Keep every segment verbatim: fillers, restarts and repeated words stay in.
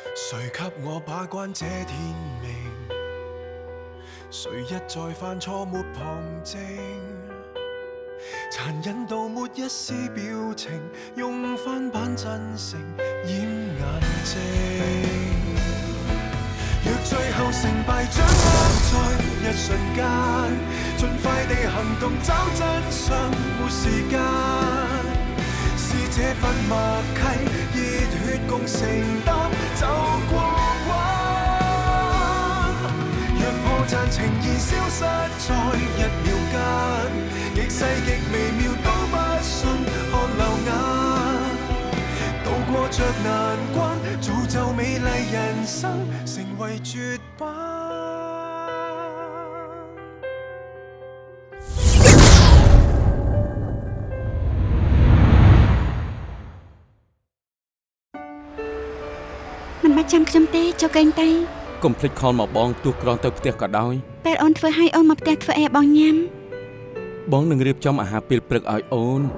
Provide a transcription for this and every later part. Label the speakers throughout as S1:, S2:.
S1: 谁给我把关这天命？谁一再犯错没旁证？残忍到没一丝表情，用翻版真诚掩眼睛。若最後成敗掌握在一瞬間，盡快地行動找真相，沒時間。是這份默契，熱血共承擔，走過關。若破綻呈現消失在一秒間，極細極微妙都不信看漏眼。渡過着難關，造就美麗人生，成為絕版。
S2: មិនបាច់ចាំខ្ញុំទេចុះកេងតៃ
S3: កុំភ្លេចខលមកបងទោះក្រទៅផ្ទះក៏ដោយ
S2: ពេលអូនធ្វើឲ្យអូនមកផ្ទះធ្វើអីបងញ៉ាំ
S3: បងនឹងរៀបចំអាហារពេលព្រឹកឲ្យអូន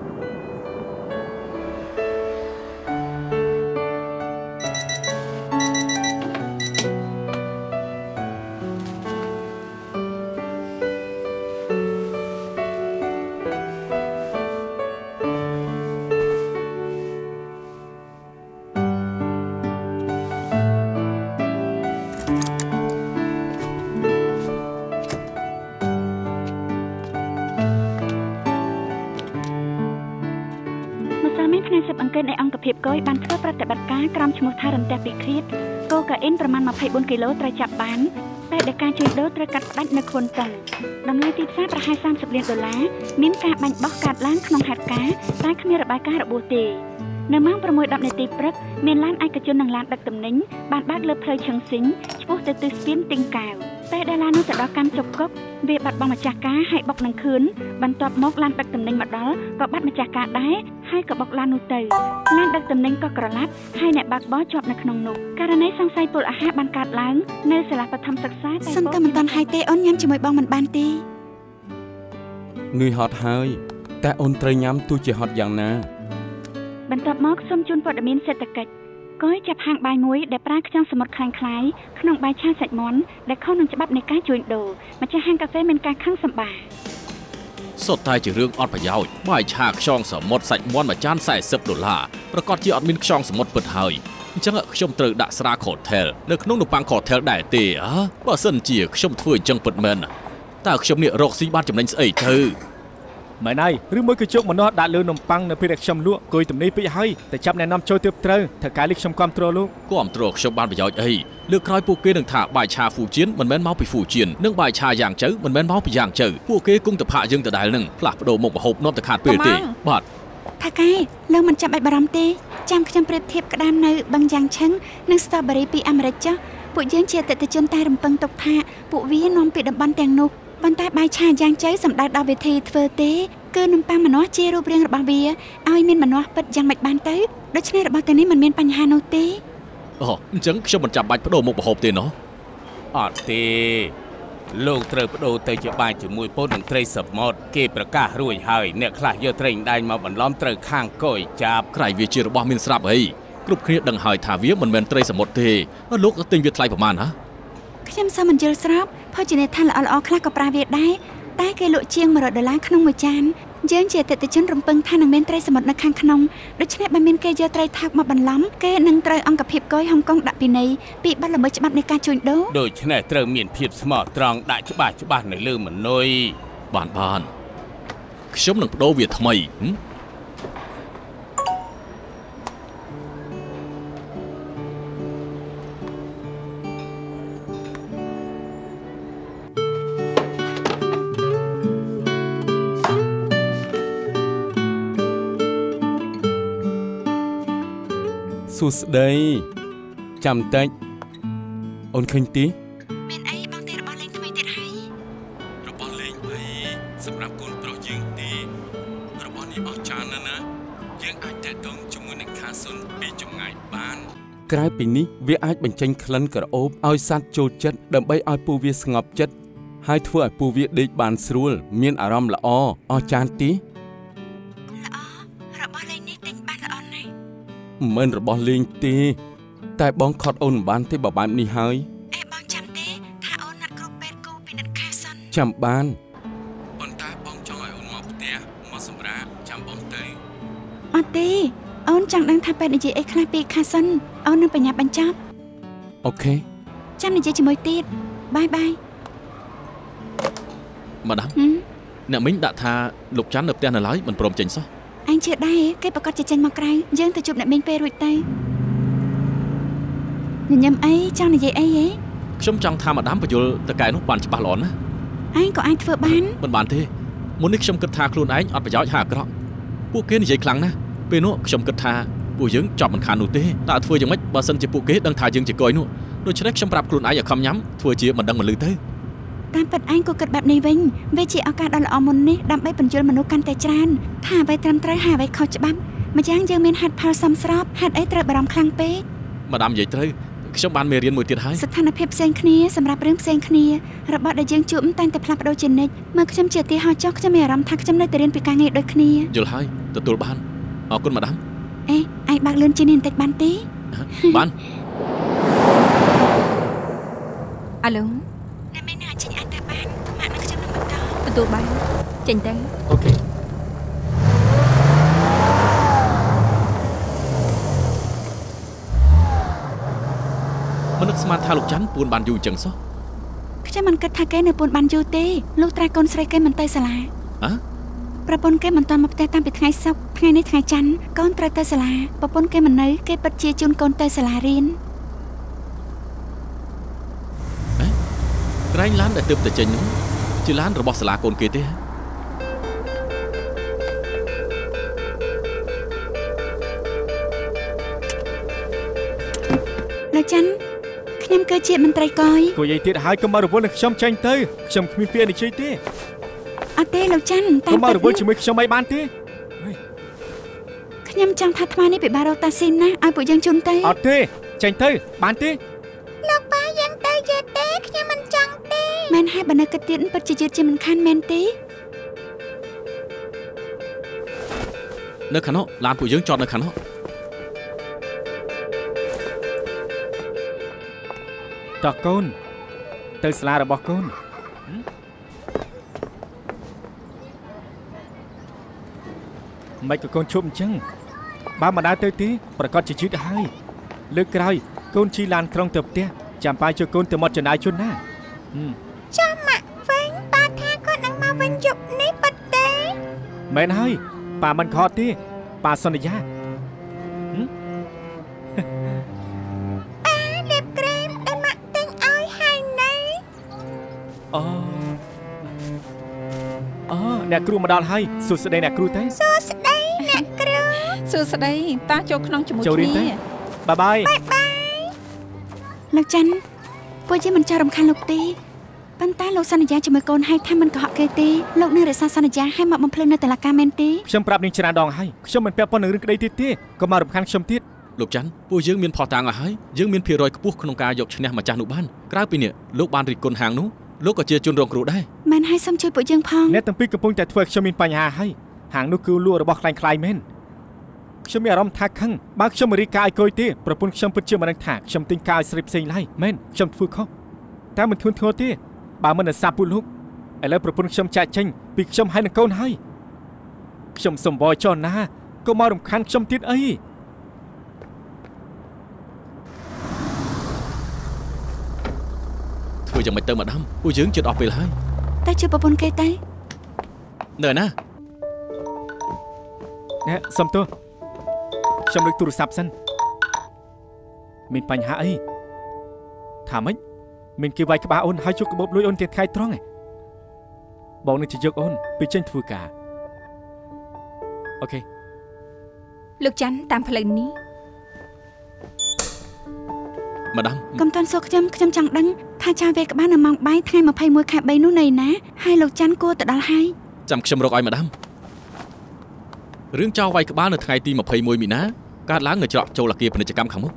S3: អង្គភាពកុយបានធ្វើប្រតិបត្តិការក្រោមឈ្មោះថារន្ទះពិឃាតកូកាអ៊ីនប្រមាណម្ភៃបួនគីឡូត្រូវចាប់បានតែដែលការជួញដូរត្រូវកាត់ផ្តាច់នៅខុនតឹងតម្លៃទីផ្សារប្រហែលសាមសិបលានដុល្លារមានការបាញ់បោះកាត់ឡើងក្នុងហេតុការណ៍តែគ្មានរបាយការណ៍របួសទេនៅម៉ោងប្រាំមួយដប់នាទីព្រឹកមានឡានឯកជននិងឡានដឹកទំនិញបានបើកលើផ្លូវឈឹងស៊ីងឆ្ពោះទៅទិសស្ពានទីងកែវតែដែលឡាននោះទៅដល់កាន់ជប់កុកវាបាត់បង់ម្ចាស់ការហើយបុកនឹងខឿនបន្ទាប់មកឡានដឹកទំនិញមកដល់ក៏បាត់ម្ចាស់ការដែរហើយក៏បុកឡាននោះទៅឡានដឹកទំនិញក៏ក្រឡាប់ហើយអ្នកបើកបរជាប់នៅក្នុងនោះករណីសង្ស័យពលអាហារបានកើតឡើងនៅសាលាបឋមសិក្សាតែសុំតែមិនតាន់ហើយទេអូនញ៉ាំជាមួយបងមិនបានទេនឿយហត់ហើយតែអូនត្រូវញ៉ាំទោះជាហត់យ៉ាងណា
S2: បន្ទាប់មកសូមជូនព័ត៌មានសេដ្ឋកិច្ចកុយចាប់ហាងបាយមួយដែលប្រើខ្ចង់សមុទ្រខ្លាំងខ្លាយក្នុងបាយឆាសាច់មាន់ដែលខុសនឹងច្បាប់នៃការជួញដូរម្ចាស់ហាងកាហ្វេមានការខឹងសម្បា
S4: សុទ្ធតែជារឿងអត់ប្រយោជន៍បាយឆាខ្យងសមុទ្រសាច់មាន់មួយចានสี่สิบដុល្លារប្រកាសជាអត់មានខ្យងសមុទ្រពិតហើយអញ្ចឹងខ្ញុំត្រូវដាក់ស្រាខូថែលនៅក្នុងនំប៉័ងខូថែលដែរទេហ៎បើសិនជាខ្ញុំធ្វើអញ្ចឹងពិតមែនតើខ្ញុំនេះរកស៊ីបានចំណេញស្អីទៅ
S5: មែនហើយឬមួយក៏ជោគម្នាស់ដាក់លើនំប៉័ងនៅពេលដែលខ្ញុំលក់គួយទំនេរពេកហើយតែចាប់ណែនាំចូលទើបត្រូវថាការលិះខ្ញុំគ្រប់គ្រងលោក
S4: គ្រប់គ្រងខ្ញុំបានប្រយោជន៍អីលើកក្រោយពួកគេនឹងថាបាយឆាហ្វូជៀនមិនមែនមកពីហ្វូជៀននិងបាយឆាយ៉ាងចៅមិនមែនមកពីយ៉ាងចៅពួកគេគង់តែផាកយើងដដែលនឹងផ្លាស់ប្ដូរមុខម្ហូបនាំតែខាតពេលទេបាទ
S2: ថាកែលើមិនចាំបាច់បារម្ភទេចាំខ្ញុំប្រៀបធៀបក្តាមនៅបឹងយ៉ាងឆឹងនិងស្ទ្រូប៊េរីពីអាមេរិកចុះពួកយើងជាអតិថិជនតែរំពឹងទុកថាពួកវានាំពីតំបន់ទាំងនោះប៉ុន្តែបាយឆាយ៉ាងចៅសម្ដៅដល់វិធីធ្វើទេគឺនំប៉័ងម្នាស់ជារូបរាងរបស់វាឲ្យមានម្នាស់ពិតយ៉ាងម៉េចបានទៅដូច្នេះរបស់ទាំងនេះមិនមានបញ្ហានោះទេ
S4: អូអញ្ចឹងខ្ញុំមិនចាំបាច់បដូរមុខម្ហូបទេណោះ
S3: អត់ទេលោកត្រូវបដូរទៅជាបាយជាមួយពោតនិងត្រីសមុទ្រគេប្រកាសរួចហើយអ្នកខ្លះយកត្រីដែងមកបន្លំត្រូវខាងកុយចាប់
S4: ក្រៃវាជារបស់មានស្រាប់អីគ្រប់គ្នាដឹងហើយថាវាមិនមែនត្រីសមុទ្រទេលោកទិញវាថ្លៃប្រហែលណា
S2: ខ្ញុំសូមមិនយល់ស្របភោជនីយដ្ឋានល្អៗខ្លះក៏ប្រើវាដែរតែគេលក់ជាងមួយរយដុល្លារក្នុងមួយចានយើងជាអតិថិជនរំពឹងថានឹងមានត្រីសមុទ្រនៅខាងក្នុងដូច្នេះបើមានគេយកត្រីថោកមកបន្លំគេនឹងត្រូវអង្គភាពកុយហុងកុងដាក់ពិន័យពីបទល្មើសច្បាប់នៃការជួញដូរ
S3: ដូច្នេះត្រូវមានភាពស្មោះត្រង់ដាក់ច្បាស់ច្បាស់នៅលើមនុយ
S4: បានបានខ្ញុំនឹងបដូរវាថ្មី
S3: សួស្តីចាំតិចអូនឃើញទេ
S2: មានអីបងទេរបស់លេងថ្មីទៀតហើយ
S3: របស់លេងអីសម្រាប់កូនប្រុសយើងទេរបស់នេះអស្ចារ្យណាស់ណាយើងអាចតាក់ទងជាមួយនឹងខាសុនពីចម្ងាយបានក្រៅពីនេះវាអាចបញ្ចេញក្លិនក្រអូបឲ្យសត្វចូលចិត្តដើម្បីឲ្យពូវាស្ងប់ចិត្តហើយធ្វើឲ្យពូវាដេកបានស្រួលមានអារម្មណ៍ល្អអស្ចារ្យទេ
S2: របស់លេងនេះទិញបានល្អណាស់
S3: មិនរបស់លេងទេ
S6: តែបងខត់អូនមិនបានទេបើបែបនេះហើយ
S2: អេបងចាំទេថាអូនណាត់គ្រូពេទ្យគូពិនិត្យខាសិន
S6: ចាំបានប៉ុន្តែបងចង់ឲ្យអូនមកផ្ទះមកសម្រាប់ចាំបងទៅ
S2: អត់ទេអូនចង់ដឹងថាពេទ្យនិយាយអីខ្លះពីខាសិនអូននឹងបញ្ញាបញ្ចប់
S6: អូខេ
S2: ចាំនិយាយជាមួយទៀតបាយបាយ
S4: ម៉ាដាមអ្នកមីងដាក់ថាលោកច័ន្ទនៅផ្ទះនៅឡើយមិនព្រមចេញសោះ
S2: អញជឿដែរគេប្រកាសជាចេញមកក្រៅយើងទៅជួបអ្នកមីងពេលរួចទៅញញឹមអីចង់និយាយអីហ៎
S4: ខ្ញុំចង់ថាម៉ាដាមបញ្យល់តកែនោះបានច្បាស់ល្អណាស់
S2: អញក៏អាចធ្វើបាន
S4: មិនបានទេមុននេះខ្ញុំគិតថាខ្លួនឯងអត់ប្រយោជន៍ហើយអាក្រក់ពួកគេនិយាយខ្លាំងណាស់ពេលនោះខ្ញុំគិតថាពួកយើងចប់មិនខាននោះទេតើធ្វើយ៉ាងម៉េចបើសិនជាពួកគេដឹងថាយើងជាកុយនោះដូច្នេះខ្ញុំប្រាប់ខ្លួនឯងឲ្យខំញ៉ាំធ្វើជាមិនដឹងមិនឮទៅ
S2: តាមពិតឯងក៏គិតបែបនេះវិញវាជាឱកាសដ៏ល្អមុននេះដើម្បីបញ្យល់មនុស្សកាន់តែច្រើនថាអ្វីត្រឹមត្រូវហើយអ្វីខុសច្បាប់ម្យ៉ាងយើងមានហេតុផលសមស្របហេតុអីត្រូវបារម្ភខ្លាំងពេក
S4: ម៉ាដាមនិយាយត្រូវខ្ញុំបានមេរៀនមួយទៀតហើយ
S2: ស្ថានភាពផ្សេងគ្នាសម្រាប់រឿងផ្សេងគ្នារបស់ដែលយើងជួបតែងតែផ្លាស់ប្ដូរជានិច្ចមើលខ្ញុំជាទីហោចចុះខ្ញុំមានអារម្មណ៍ថាខ្ញុំនៅតែរៀនពីការងារដូចគ្នា
S4: យល់ហើយទទួលបានអរគុណម៉ាដាម
S2: អេឯងបើកលឿនជាងនេះបន្តិចបានទេ
S4: បាន
S2: អាឡូអ្នកមីងអាចចេញអាចទៅបានម៉ាក់នឹងខ្ញុំនឹងបន្ត
S3: ទទួលបានចេញទៅ
S5: អូខេ
S4: មិននឹកស្មានថាលោកច័ន្ទពួនបានយូរចឹងសោះ
S2: ខ្ញុំមិនគិតថាគេនៅពួនបានយូរទេលោកត្រាកូនស្រីគេមិនទៅសាលា
S4: អើ
S2: ប្រពន្ធគេមិនទាន់មកផ្ទះតាំងពីថ្ងៃសុក្រថ្ងៃនេះថ្ងៃច័ន្ទកូនត្រូវទៅសាលាប្រពន្ធគេមិននៅគេពិតជាជូនកូនទៅសាលារៀន
S4: អេក្រែងឡានដែលទើបតែចេញនោះជាឡានរបស់សាលាកូនគេទេ
S2: លោកច័ន្ទខ្ញុំគឺជាមន្ត្រីកយ
S5: គួយយាយទៀតហើយកុំមករវល់នឹងខ្ញុំចេញទៅខ្ញុំគ្មានពាក្យនិយាយទេ
S2: អត់ទេលោកច័ន្ទ
S5: តែកុំមករវល់ជាមួយខ្ញុំអីបានទេ
S2: ខ្ញុំចង់ថាថ្មនេះពិបាករកតាស៊ីនណាឲ្យពួកយើងជូនទៅ
S5: អត់ទេចេញទៅបានទេ
S2: លោកប៉ាយើងទៅយឺតទេខ្ញុំមិនចង់ទេមែនហើយបើនៅគិតទៀតពិតជាយឺតជាមិនខានមែនទេ
S4: នៅខាងនោះឡានពួកយើងចតនៅខាងនោះ
S5: តោះកូនទៅសាលារបស់កូនមិនក៏កូនឈប់អញ្ចឹងបើមិនដើរទៅទេប្រកាសជាជឿទៅហើយលើកក្រោយកូនជិះឡានក្រុងទៅផ្ទះចាំប៉ាជួយកូនទៅមាត់ចំណាយជូនណា
S2: ចាំម៉ាក់វិញប៉ាថាគាត់នឹងមកវិញយប់នេះពិតទេ
S5: មែនហើយប៉ាមិនខកទេប៉ាសន្យាអូអូអ្នកគ្រូមកដល់ហើយសួស្តីអ្នកគ្រូទេ
S2: សួស្តីអ្នកគ្រូ
S3: សួស្តីតាចូលក្នុងជាមួយគ្នា
S5: បាយបាយ
S2: លោកច័ន្ទពួកយើងមិនចង់រំខានលោកទេប៉ុន្តែលោកសន្យាជាមួយកូនហើយថាមិនកុហកគេទេលោកនឹងរក្សាសន្យាឲ្យមកបំភ្លឺនៅតុលាការមែនទេ
S5: ខ្ញុំប្រាប់នាងច្រើនដងហើយខ្ញុំមិនពាក់ព័ន្ធនឹងរឿងក្តីទៀតទេកុំមករំខានខ្ញុំទៀត
S4: លោកច័ន្ទពួកយើងមានផុសតាំងឲ្យហើយយើងមានភាគរយខ្ពស់ក្នុងការយកឈ្នះម្ចាស់នោះបានក្រៅពីនេះលោកបានរិះគន់ហាងនោះលោកក៏ជាជនរងគ្រោះដែរ
S2: មែនហើយសូមជួយពួកយើងផង
S5: អ្នកទាំងពីរកំពុងតែធ្វើឲ្យខ្ញុំមានបញ្ហាហើយហាងនោះគឺលក់របស់ខ្លាំងៗមែនខ្ញុំមានអារម្មណ៍ថាខឹងបើខ្ញុំមិនរីកាឲ្យកុយទេប្រពន្ធខ្ញុំពិតជាមិនដឹងថាខ្ញុំទិញកាយស្រីផ្សេងឡើយមែនខ្ញុំធ្វើខុសតែមិនធ្ងន់ធ្ងរទេបើមិនឲ្យសាពួកលោកឥឡូវប្រពន្ធខ្ញុំចាក់ចេញពីខ្ញុំហើយនឹងកូនហើយខ្ញុំសំបោចោះណាកុំមករំខានខ្ញុំទៀតអី
S4: ធ្វើយ៉ាងម៉េចទៅម៉ាដាមពួកយើងជិតអស់ពេលហើយ
S2: តែជួយប្រពន្ធគេទៅ
S4: នៅណា
S5: ណែសុំទោសខ្ញុំលើកទូរស័ព្ទសិនមានបញ្ហាអីថាម៉េចមានគេវាយក្បាលអូនហើយជួបកាបូបលួយអូនទៀតខែត្រង់ឯងបងនឹងជិះយកអូនពីចេញធ្វើការអូខេ
S3: លោកច័ន្ទតាមផ្លូវនេះ
S4: ម៉ាដាម
S2: កុំតន់សួរខ្ញុំខ្ញុំចង់ដឹងថាចៅវាយក្បាលនៅម៉ោងបាយថ្ងៃម្ភៃមួយខែបីនោះនៅណាហើយលោកច័ន្ទគួរទៅដល់ហើយ
S4: ចាំខ្ញុំរកឲ្យម៉ាដាមរឿងចៅវាយក្បាលនៅថ្ងៃទីម្ភៃមួយមីនាកើតឡើងនៅច្រកចូលអគារពាណិជ្ជកម្មខាងមុខ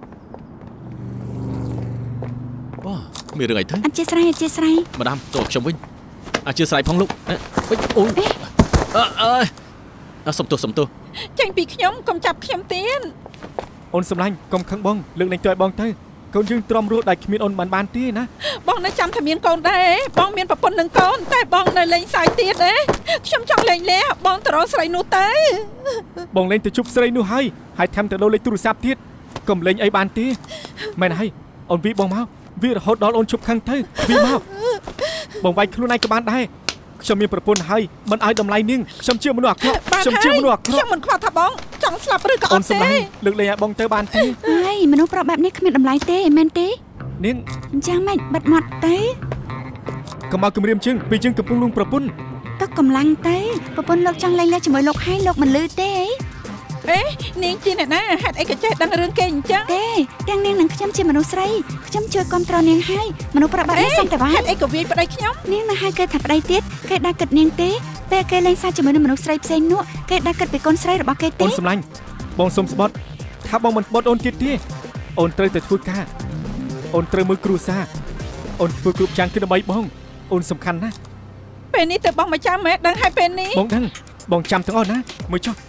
S4: អូមានរឿងអីទៅ
S2: អធិស្ឋានអធិស្ឋាន
S4: ម៉ាដាមចូលខ្ញុំវិញអធិស្ឋានផងលោកវិញអូអើអើសុំទោសសុំទោស
S3: ចេញពីខ្ញុំកុំចាប់ខ្ញុំទៀត
S5: អូនសម្លាញ់កុំខឹងបងលើកលែងទៅឲ្យបងទៅកូនយើងទ្រាំរស់ដែលគ្មានអូនបានបានទេណា
S7: បងនៅចាំតែមានកូនដែរបងមានប្រពន្ធនឹងកូនតែបងនៅលេងសើចទៀតទេខ្ញុំចង់លេងលះបងទៅរកស្រីនោះទៅ
S5: បងលេងទៅជប់ស្រីនោះហើយហើយថែមទាំងលេខទូរស័ព្ទទៀតកុំលេងអីបានទេមែនហើយអូនវីបងមកវារហូតដល់អូនជប់ខឹងទៅវីមកបងវាយខ្លួនឯងក៏បានដែរខ្ញុំមានប្រពន្ធហើយមិនឲ្យតម្លៃនាងខ្ញុំជាមនុស្សអាក្រក់ខ្ញុំជាមនុស្សអាក្រក់
S7: ខ្ញុំមិនខ្វល់ថាបងចង់ស្លាប់ឬក៏អត់ទេ
S5: លើកលែងឲ្យបងទៅបានទេ
S2: ហើយមនុស្សប្រុសបែបនេះគ្មានតម្លៃទេមែនទេ
S5: នាង
S2: អញ្ចឹងម៉េចបិទមាត់ទៅ
S5: កុំមកគម្រាមជើងពីជើងកំពុងលួងប្រពន្ធ
S2: ទៅកម្លាំងទៅប្រពន្ធលោកចង់លេងលះជាមួយលោកហើយលោកមិនលឺទេ
S7: អេនាងជាអ្នកណាហេតុអីក៏ចេះដឹងរឿងគេអញ្ចឹង
S2: ទេទាំងនាងនិងខ្ញុំជាមនុស្សស្រីខ្ញុំជួយគ្រប់គ្រងនាងហើយមនុស្សប្រុសបែបនេះសុំតែ
S7: ហេតុអីក៏វាយប្តីខ្ញុំ
S2: នាងនៅឲ្យគេថាប្តីទៀតគេដាក់គិតនាងទេពេលគេលេងសើចជាមួយនឹងមនុស្សស្រីផ្សេងនោះគេដាក់គិតពីកូនស្រីរបស់គេទេ
S5: អូនសម្លាញ់បងសុំស្បត់ថាបងមិនស្បត់អូនទៀតទេអូនត្រូវតែធ្វើការអូនត្រូវមើលគ្រួសារអូនធ្វើគ្រប់យ៉ាងគឺដើម្បីបងអូនសំខាន់ណាស់
S7: ពេលនេះទៅបងមកចាំមែនដឹងហើយពេលនេះ
S5: បងដឹងបងចាំទាំងអស់ណាមួយចុះ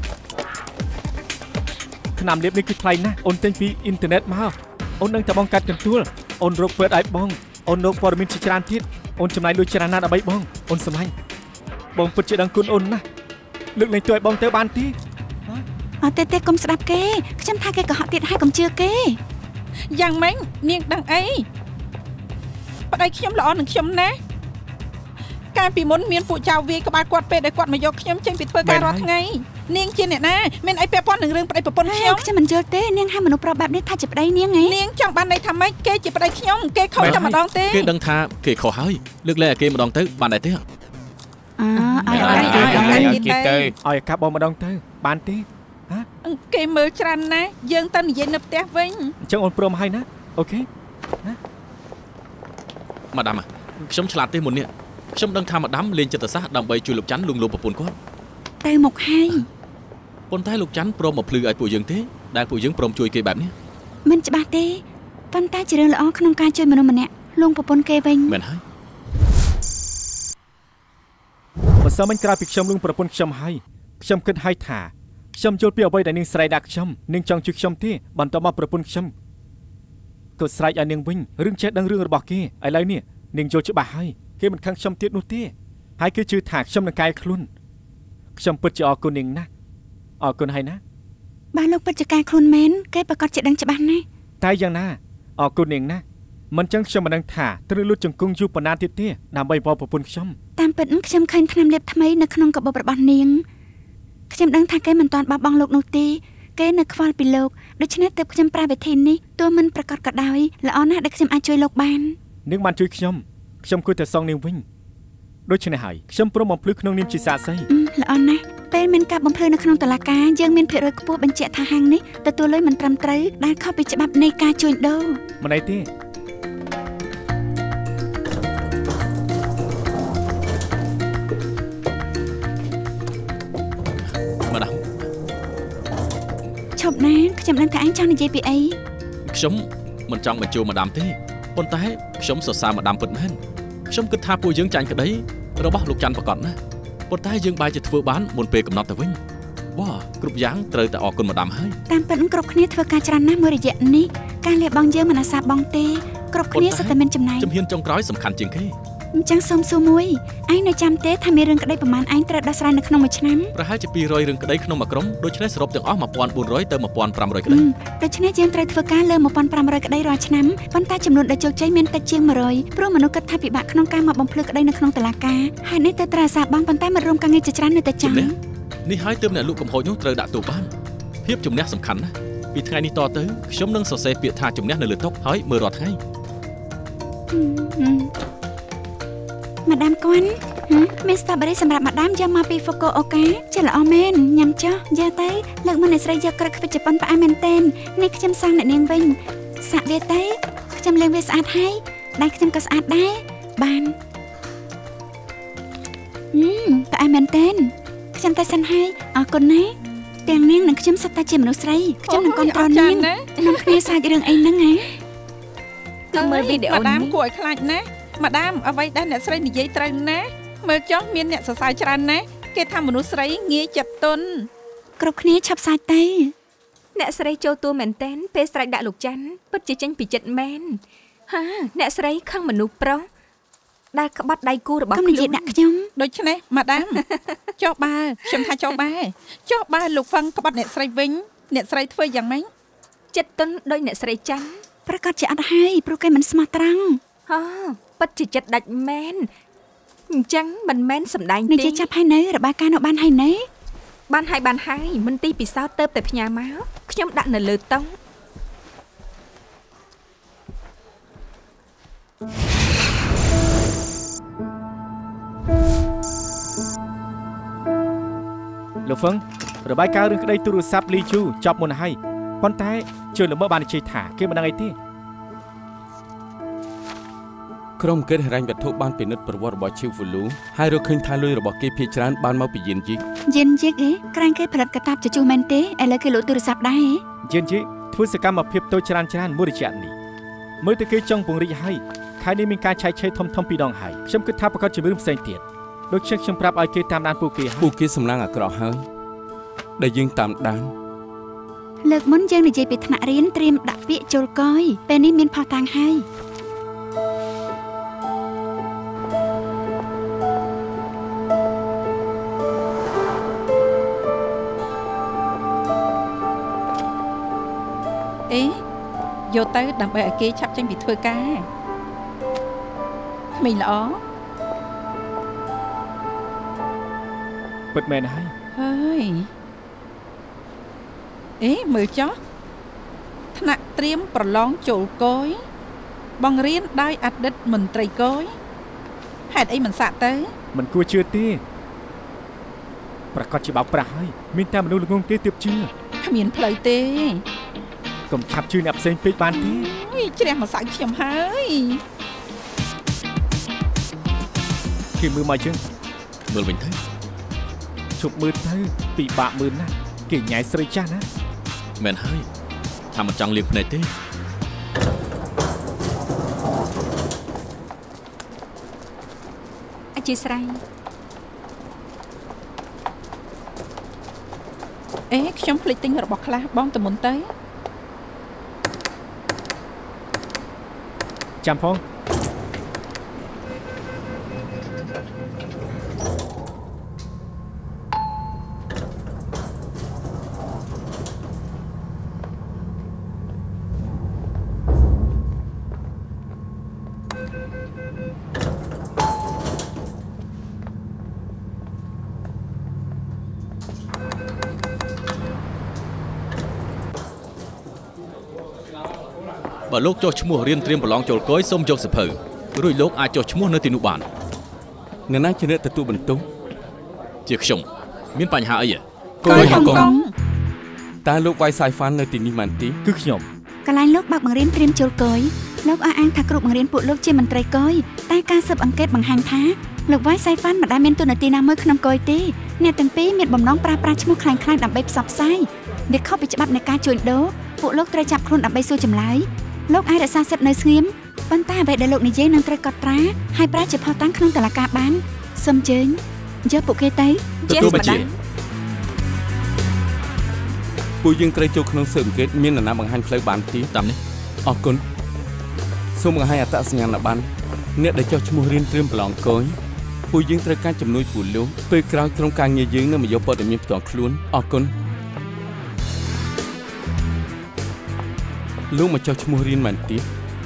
S5: ថ្នាំលាបនេះគឺថ្លៃណាស់អូនទិញពីអ៊ីនធឺណិតមកអូននឹងតែបងកាត់កន្ទួលអូនរកពេទ្យឲ្យបងអូនរកព័ត៌មានជាច្រើនទៀតអូនចំណាយលុយច្រើនណាស់ដើម្បីបងអូនសម្លាញ់បងពិតជាដឹងគុណអូនណាស់លើកលែងទៅឲ្យបងទៅបានទេ
S2: អត់ទេទេកុំស្ដាប់គេខ្ញុំថាគេកុហកទៀតហើយកុំជឿគេ
S7: យ៉ាងម៉េចនាងដឹងអីប្តីខ្ញុំល្អនឹងខ្ញុំណាកាលពីមុនមានពួកចៅវាយក្បាលគាត់ពេលដែលគាត់មកយកខ្ញុំចេញពីធ្វើការរាល់ថ្ងៃនាងជាអ្នកណាមានអីពាក់ព័ន្ធនឹងរឿងប្តីប្រពន្ធខ្ញុំ
S2: ខ្ញុំមិនយល់ទេនាងហៅមនុស្សប្រុសបែបនេះថាជាប្តីនាងហ៎
S7: នាងចង់បានន័យថាម៉េចគេជាប្តីខ្ញុំគេខុសតែម្ដងទេ
S4: គេដឹងថាគេខុសហើយលើកលែងឲ្យគេម្ដងទៅបានដែរទេ
S2: អើឲ្យឲ្យ
S5: គេទៅឲ្យអាកាប់បងម្ដងទៅបានទេ
S7: ហ៎គេមើលច្រើនណាស់យើងទៅនិយាយនៅផ្ទះវិញ
S5: អញ្ចឹងអូនព្រមហើយណាអូខេណា
S4: ម៉ាដាមខ្ញុំឆ្លាតទេមុននេះខ្ញុំដឹងថាម៉ាដាមលេងចិត្តសាស្ត្រដើម្បីជួយលោកច័ន្ទលួងលោមប្រពន្ធគាត់
S2: ទៅមកហើយ
S4: ប៉ុន្តែលោកច័ន្ទព្រមមកភ្លឺឲ្យពួកយើងទេដែលពួកយើងព្រមជួយគេបែបនេះ
S2: មិនច្បាស់ទេប៉ុន្តែជារឿងល្អក្នុងការជួយមនុស្សម្នាក់លួងប្រពន្ធគេវិញ
S4: មែនហើយ
S5: បើសិនមិនក្រៅពីខ្ញុំលួងប្រពន្ធខ្ញុំហើយខ្ញុំគិតឲ្យថាខ្ញុំយល់ពីអ្វីដែលនាងស្រែកដាក់ខ្ញុំនាងចង់ជួយខ្ញុំទេបន្តមកប្រពន្ធខ្ញុំក៏ស្រែកឲ្យនាងវិញរឿងចេះដឹងរឿងរបស់គេឥឡូវនេះនាងយល់ច្បាស់ហើយគេមិនខឹងខ្ញុំទៀតនោះទេហើយគេជឿថាខ្ញុំនឹងកែខ្លួនខ្ញុំពិតជាអរគុណនាងណាស់អរគុណហើយណា
S2: បើលោកពិតជាកែខ្លួនមែនគេប្រកាសជាដឹងច្បាស់ណាស់
S5: តែយ៉ាងណាអរគុណនាងណាស់មិនចឹងខ្ញុំមិនដឹងថាត្រូវលួចជង្គង់យូរប៉ុណ្ណាទៀតទេដើម្បីបបប្រពន្ធខ្ញុំ
S2: តាមពិតខ្ញុំឃើញថ្នាំលេបថ្មីនៅក្នុងកាបូបរបស់នាងខ្ញុំដឹងថាគេមិនទាន់បោះបង់លោកនោះទេគេនៅខ្វល់ពីលោកដូច្នេះទើបខ្ញុំប្រើវិធីនេះទោះមិនប្រកាសក៏ដោយល្អណាស់ដែលខ្ញុំអាចជួយលោកបាន
S5: នាងបានជួយខ្ញុំខ្ញុំគួរតែសងនាងវិញដូច្នេះហើយខ្ញុំព្រមបំភ្លឺក្នុងនាមជាសាក្សី
S2: ល្អណាស់ពេលមានការបំភ្លឺនៅក្នុងតុលាការយើងមានភារកិច្ចខ្ពស់បញ្ជាក់ថាហាងនេះទទួលលុយមិនត្រឹមត្រូវដែលខុសពីច្បាប់នៃការជួញដូរ
S5: មិនអីទេ
S4: ម៉ាដាម
S2: ឈប់ណាខ្ញុំដឹងថាអញចង់និយាយពីអី
S4: ខ្ញុំមិនចង់បញ្ជូលម៉ាដាមទេប៉ុន្តែខ្ញុំសរសើរម៉ាដាមពិតមែនខ្ញុំគិតថាពួកយើងចាញ់ក្តីរបស់លោកច័ន្ទប្រកបណាប៉ុន្តែយើងបែរជាធ្វើបានមុនពេលកំណត់ទៅវិញវ៉ាគ្រប់យ៉ាងត្រូវតែអរគុណម៉ាដាមហើយ
S2: តាមពិតគ្រប់គ្នាធ្វើការច្រើនណាស់មួយរយៈនេះការលះបង់យើងមិនអាសាបងទេគ្រប់គ្នាសុទ្ធតែមានចំណាយ
S4: ជំហានចុងក្រោយសំខាន់ជាងគេ
S2: អញ្ចឹងសូមសួរមួយឯងនៅចាំទេថាមានរឿងក្តីប្រមាណឯងត្រូវដោះស្រាយនៅក្នុងមួយឆ្នាំ
S4: ប្រហែលជាពីររយរឿងក្តីក្នុងមួយក្រុមដូច្នេះសរុបទាំងអស់một nghìn bốn trămទៅmột nghìn năm trămក្តី
S2: ដូច្នេះយើងត្រូវធ្វើការលើmột nghìn năm trămក្តីរាល់ឆ្នាំប៉ុន្តែចំនួនដែលជោគជ័យមានតិចជាងmột trămព្រោះមនុស្សគិតថាពិបាកក្នុងការមកបំភ្លឺក្តីនៅក្នុងតុលាការហើយនេះទៅត្រូវអាសាបងប៉ុន្តែមិនរួមការងារជាច្រើននៅតែចាំ
S4: នេះហើយទើបអ្នកលក់កំហុសនោះត្រូវដាក់ទូបានភាពជំនះសំខាន់ណាស់ពីថ្ងៃនេះតទៅខ្ញុំនឹងសរសេរពាក្យថាជំនះនៅលើតុហើយមើលរាល់ថ្ងៃ
S2: ម៉ាដាមគន់មានស្ទ្រូប៊េរីសម្រាប់ម៉ាដាមយកមកពីហ្វូកូអូកាជាល្អមែនញ៉ាំចុះយកទៅលើកមកអ្នកស្រីយកក្រូចខ្វិតជប៉ុនផ្អែមមែនទែននេះខ្ញុំសង់អ្នកនាងវិញសាក់វាទៅខ្ញុំលាងវាស្អាតហើយដៃខ្ញុំក៏ស្អាតដែរបានហឹមផ្អែមមែនទែនខ្ញុំតែសិនហើយអរគុណណាទាំងនាងនិងខ្ញុំសុទ្ធតែជាមនុស្សស្រីខ្ញុំនឹងគ្រប់គ្រងនាងក្នុងគ្នាសាច់រឿងអីហ្នឹងហ៎
S7: គឺមើលវីដេអូនេះគួរឲ្យខ្លាចណាម៉ាដាមអ្វីដែលអ្នកស្រីនិយាយត្រូវណាមើលចុះមានអ្នកសរសើរច្រើនណាស់គេថាមនុស្សស្រីងាយចិត្តទន់
S2: គ្រប់គ្នាឆាប់សាច់ទៅ
S8: អ្នកស្រីចូលតួមែនតែនពេលស្រែកដាក់លោកច័ន្ទពិតជាចេញពីចិត្តមែនហាអ្នកស្រីខឹងមនុស្សប្រុសដែលក្បត់ដៃគូរបស់ខ្លួន
S2: ដាក់ខ្ញុំ
S7: ដូច្នេះម៉ាដាមចុះបើខ្ញុំថាចុះបើចុះបើលោកហ្វឹងក្បត់អ្នកស្រីវិញអ្នកស្រីធ្វើយ៉ាងម៉េច
S8: ចិត្តទន់ដោយអ្នកស្រីច័ន្ទ
S2: ប្រកាសជាអត់ហើយព្រោះគេមិនស្មោះត្រង់
S8: ហ៎ពិតជាចិត្តដាច់មែនអញ្ចឹងមិនមែនសម្ដែងទេ
S2: នេះជាចាប់ហើយនៅរបាយការណ៍នៅបានហើយនៅ
S8: បានហើយបានហើយមិនទីពិសោធន៍ទៅតែផ្ញើមកខ្ញុំដាក់នៅលើតុ
S5: លោកហ្វឹងរបាយការណ៍រឿងក្តីទូរស័ព្ទលីជូចប់មុនហើយប៉ុន្តែជឿល្មើសបាននិយាយថាគេមិនដឹងអីទេ
S6: ក្រុមអង្គការហិរញ្ញវត្ថុបានពិនិត្យប្រវត្តិរបស់ឈីវហ្វូលូហើយរកឃើញថាលុយរបស់គេភាគច្រើនបានមកពីយានយីក
S2: យានយីកអីក្រែងគេផលិតកាតាបជជុះមែនទេឥឡូវគេលក់ទូរស័ព្ទដែរ
S5: យានយីកធ្វើសកម្មភាពតូចច្រើនច្រើនមួយរយៈនេះមើលទៅគេចង់ពង្រីកហើយខែនេះមានការឆែកឆេរធំធំពីរដងហើយខ្ញុំគិតថាប្រកាសជាមានរឿងផ្សេងទៀតដូចជាខ្ញុំប្រាប់ឲ្យគេតាមដានពួកគេ
S6: ពួកគេសម្លឹងអាក្រក់ហើយដែលយើងតាមដាន
S2: លើកមុនយើងនិយាយពីថ្នាក់រៀនត្រៀមដាក់ពាក្យចូលកយពេលនេះមានផុសតាំងហើយ
S7: អេយកទៅដើម្បីឲ្យគេឆាប់ចេញពីធ្វើការក្មេងល្អ
S5: ពិតមែនហើយ
S7: ហើយអេមើលចុះថ្នាក់ត្រៀមប្រឡងចូលកយបង្រៀនដោយអតីតមន្ត្រីកយហេតុអីមិនសាក់ទៅ
S5: មិនគួរជឿទេប្រកាសជាបោកប្រាស់ហើយមានតែមនុស្សល្ងងទេទើបជឿ
S7: គ្មានផ្លូវទេ
S5: កុំឆាប់ជឿអ្នកផ្សេងពេកបានទេ
S7: ជ្រះមកសាច់ខ្ញុំហើយ
S5: គេមើលមកជើង
S4: មើលវិញទៅ
S5: ជប់មើលទៅពិបាកមើលណាស់គេញ៉ៃស្រីចាស់ណា
S4: មែនហើយថាមិនចង់លៀងភ្នែកទេ
S8: អធិស្ឋាន
S7: អេខ្ញុំភ្លេចទិញរបស់ខ្លះបងទៅមុនទៅ
S5: ចាំផង
S4: បើលោកចុះឈ្មោះរៀនត្រៀមប្រឡងចូលកយសូមយកសភៅរួចលោកអាចចុះឈ្មោះនៅទីនោះបាន
S6: អ្នកណាជាអ្នកទទួលបន្ទុក
S4: ជាខ្ញុំមានបញ្ហាអី
S7: កយហុងកុង
S6: តើលោក Wi-Fi ហ្វាននៅទីនេះមែនទេ
S5: គឺខ្ញុំ
S2: កន្លែងលោកបើកបង្រៀនត្រៀមចូលកយលោកអះអាងថាគ្រូបង្រៀនពួកលោកជាមន្ត្រីកយតែការស៊ើបអង្កេតបង្ហាញថាលោក Wi-Fi ហ្វានមិនដែលមានតួនាទីណាមួយក្នុងកយទេអ្នកទាំងពីរមានបំណងប្រើប្រាស់ឈ្មោះខ្លាំងៗដើម្បីផ្សព្វផ្សាយវាខុសពីច្បាប់នៃការជួញដូរពួកលោកត្រូវចាប់ខ្លួនដើម្បីសួរចម្លើយលោកអាចរក្សាសិទ្ធិនៅស្ងៀមប៉ុន្តែអ្វីដែលលោកនិយាយនឹងត្រូវកត់ត្រាហើយប្រើជាផុសតាំងក្នុងតុលាការបានសូមអញ្ជើញយកពួកគេទៅ
S4: ជាស្មារតី
S6: ពួកយើងត្រូវចូលក្នុងស៊ើបអង្កេតមាននរណាបង្ហាញផ្លូវបានទេ
S4: តាមនេះ
S6: អរគុណសូមបង្ហាញអត្តសញ្ញាណប័ណ្ណអ្នកដែលចុះឈ្មោះរៀនត្រៀមប្រឡងកយពួកយើងត្រូវការជំនួយពួកលោកពេលក្រោយក្រុមការងារយើងនឹងមកយកព័ត៌មានផ្ទាល់ខ្លួនអរគុណលោកមកចុះឈ្មោះរៀនមែនទេ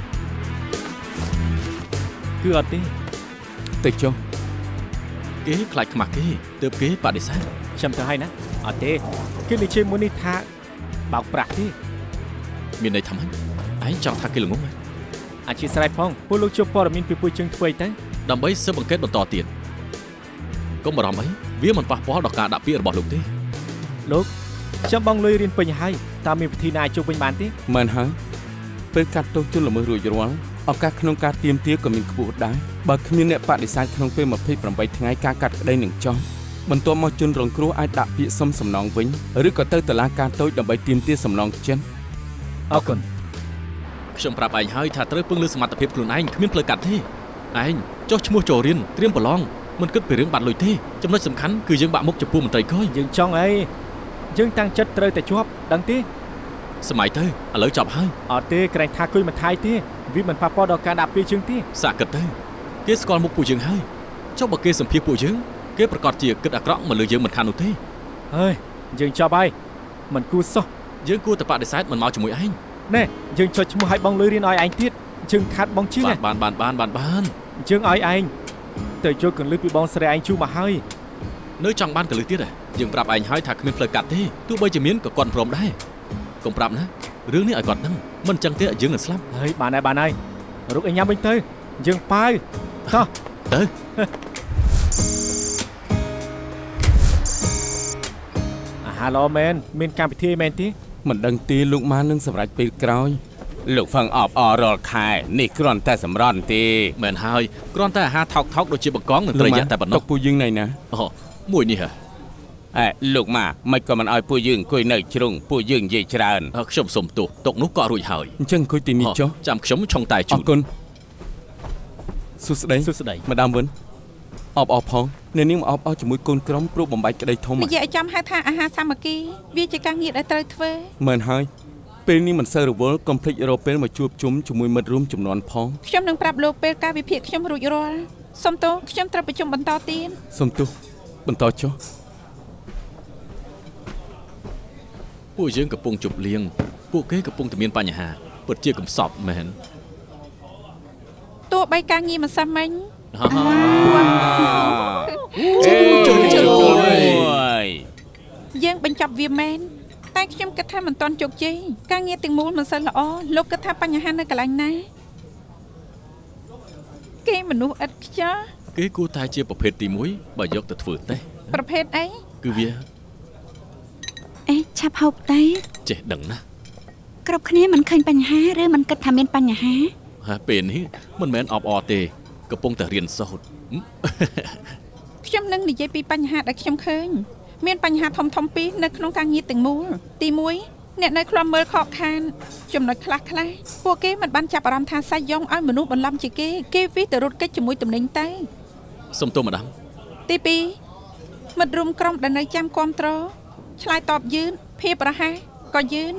S5: គឺអត់ទេ
S6: ទៅចុះ
S4: គេខ្លាចខ្មាស់គេទើបគេបដិសេធ
S5: ខ្ញុំទៅហើយណាអត់ទេគេនិយាយមួយនេះថាបោកប្រាស់ទេ
S4: មានន័យថាម៉េចឯងចង់ថាគេល្ងងហ៎
S5: អធិស្ឋានផងពួកលោកជួបព័ត៌មានពីពួកយើងធ្វើទៅ
S4: ដើម្បីស៊ើបអង្កេតបន្តទៀតកុំបារម្ភអីវាមិនប៉ះពាល់ដល់ការដាក់ពាក្យរបស់លោកទេ
S5: លោកខ្ញុំបងលុយរៀនពេញហើយតើមានវិធីណាជួបវិញបានទេ
S6: មែនហើយពេលកាត់ទោសជនល្មើសរួចរាល់ឱកាសក្នុងការទាមទារក៏មានខ្ពស់ដែរបើគ្មានអ្នកបដិសេធក្នុងពេលម្ភៃប្រាំថ្ងៃការកាត់ក្តីនឹងចោះបន្ទាប់មកជនរងគ្រោះអាចដាក់ពាក្យសុំសំណងវិញឬក៏ទៅតុលាការតូចដើម្បីទាមទារសំណងចិន
S5: អរគុណ
S4: ខ្ញុំប្រាប់ឯងហើយថាត្រូវពឹងលើសមត្ថភាពខ្លួនឯងគ្មានផ្លូវកាត់ទេឯងចុះឈ្មោះចូលរៀនត្រៀមប្រឡងមិនគិតពីរឿងបាត់លុយទេចំណុចសំខាន់គឺយើងបាក់មុខចំពោះមន្ត្រីកយ
S5: យើងចង់អីយើងតាំងចិត្តត្រូវតែជាប់ដឹងទេ
S4: សម័យទៅឥឡូវចប់ហើយ
S5: អត់ទេក្រែងថាគួយមិនថៃទេវាមិនប៉ះពាល់ដល់ការដាក់ពីជើងទេ
S4: សាគិតទៅគេស្គាល់មុខពួកយើងហើយចុះបើគេសម្ភាសពួកយើងគេប្រកាសជាគិតអាក្រក់មកលើយើងមិនខាននោះទេ
S5: ហើយយើងចប់ហើយមិនគួរសោះ
S4: យើងគួរតែបដិសេធមិនមកជាមួយឯង
S5: ណែយើងចុចឈ្មោះឲ្យបងលុយរៀនឲ្យឯងទៀតយើងខាត់បងជាង
S4: បានបានបានបានបាន
S5: យើងឲ្យឯងទៅយកកន្លឹះពីបងស្រីឯងជួមកហើយ
S4: នៅចង់បានកន្លឹះទៀតយើងប្រាប់ឯងហើយថាគ្មានផ្លូវកាត់ទេទោះបីជាមានក៏គាត់ព្រមដែរកុំប្រាប់ណារឿងនេះឲ្យគាត់ដឹងមិនចឹងទេយើងនឹងស្លាប់
S5: ហើយបានហើយបានហើយរុកឲ្យញ៉ាំវិញទៅយើងប៉ាវតោះ
S4: ទៅ
S5: អាហាឡូមែនមានកម្មវិធីមែនទេ
S6: មិនដឹងទេលោកម៉ាននឹងសម្រេចពេលក្រោយលោកហ្វឹងអបអររាល់ខែនេះគ្រាន់តែសម្រន់ទេ
S4: មែនហើយគ្រាន់តែអាហារថោកថោកដូចជាបង្កងនិងត្រីយ៉ាតែប៉ុណ្ណោះ
S6: ពួកយើងណៃណា
S4: អូមួយនេះហ៎
S6: អេលោកម៉ាមិនក៏មិនឲ្យពួកយើងអង្គុយនៅជ្រុងពួកយើងនិយាយច្រើន
S4: ខ្ញុំសុំទោសទុកនោះក៏រួចហើយ
S6: អញ្ចឹងអង្គុយទីនេះចុះ
S4: ចាំខ្ញុំឆុងតែជូន
S6: អរគុណសួស្ដី
S5: សួស្ដី
S6: ម្ដាមវិនអបអរផងអ្នកនាងមកអបអរជាមួយកូនក្រុមព្រោះបំបីក្តីធំ
S7: និយាយឲ្យចាំហៅថាអាហារសាមគ្គីវាជាការងារដែលត្រូវធ្វើ
S6: មែនហើយពេលនេះមិនសូវរវល់កុំភ្លេចរកពេលមកជួបជុំជាមួយមិត្តរួមចំនួនផង
S7: ខ្ញុំនឹងប្រាប់លោកពេលការវិភាគខ្ញុំរួចរាល់សូមទោសខ្ញុំត្រូវប្រជុំបន្តទៀត
S6: សូមទោសបន្តចុះ
S4: ពួកយើងកំពុងជប់លៀងពួកគេកំពុងតែមានបញ្ហាពិតជាកំសត់មែន
S7: ទោះបីការងារមិនសមមិញយើងបញ្ចប់វាមែនតែខ្ញុំគិតថាមិនទាន់ជោគជ័យការងារទាំងមូលមិនសូវល្អលោកគិតថាបញ្ហានៅកន្លែងណាគេមនុស្សឥតខ្ចោះ
S4: គេគួរតែជាប្រភេទទីមួយបើយកទៅធ្វើតេស្ត
S7: ប្រភេទអី
S4: គឺវា
S2: អេឆាប់ហូបទៅ
S4: ចេះដឹងណា
S2: គ្រប់គ្នាមិនឃើញបញ្ហាឬមិនគិតថាមានបញ្ហា
S4: ហើយពេលនេះមិនមែនអបអរទេកំពុងតែរៀនសូត្រ
S7: ខ្ញុំនឹងនិយាយពីបញ្ហាដែលខ្ញុំឃើញមានបញ្ហាធំធំពីរនៅក្នុងការងារទាំងមូលទីមួយអ្នកនៅខ្លំមើលខកខានចំណុចខ្លះខ្លះពួកគេមិនបានចាប់អារម្មណ៍ថាសាយយ៉ុងឲ្យមនុស្សបន្លំជាគេគេវិទៅរត់គេចជាមួយតំណែងទៅ
S4: សុំទោសម្ដង
S7: ទីពីរមិត្តរួមក្រុមដែលនៅចាំគាំទ្រឆ្លើយតបយឺនភាពរហ័សក៏យឺន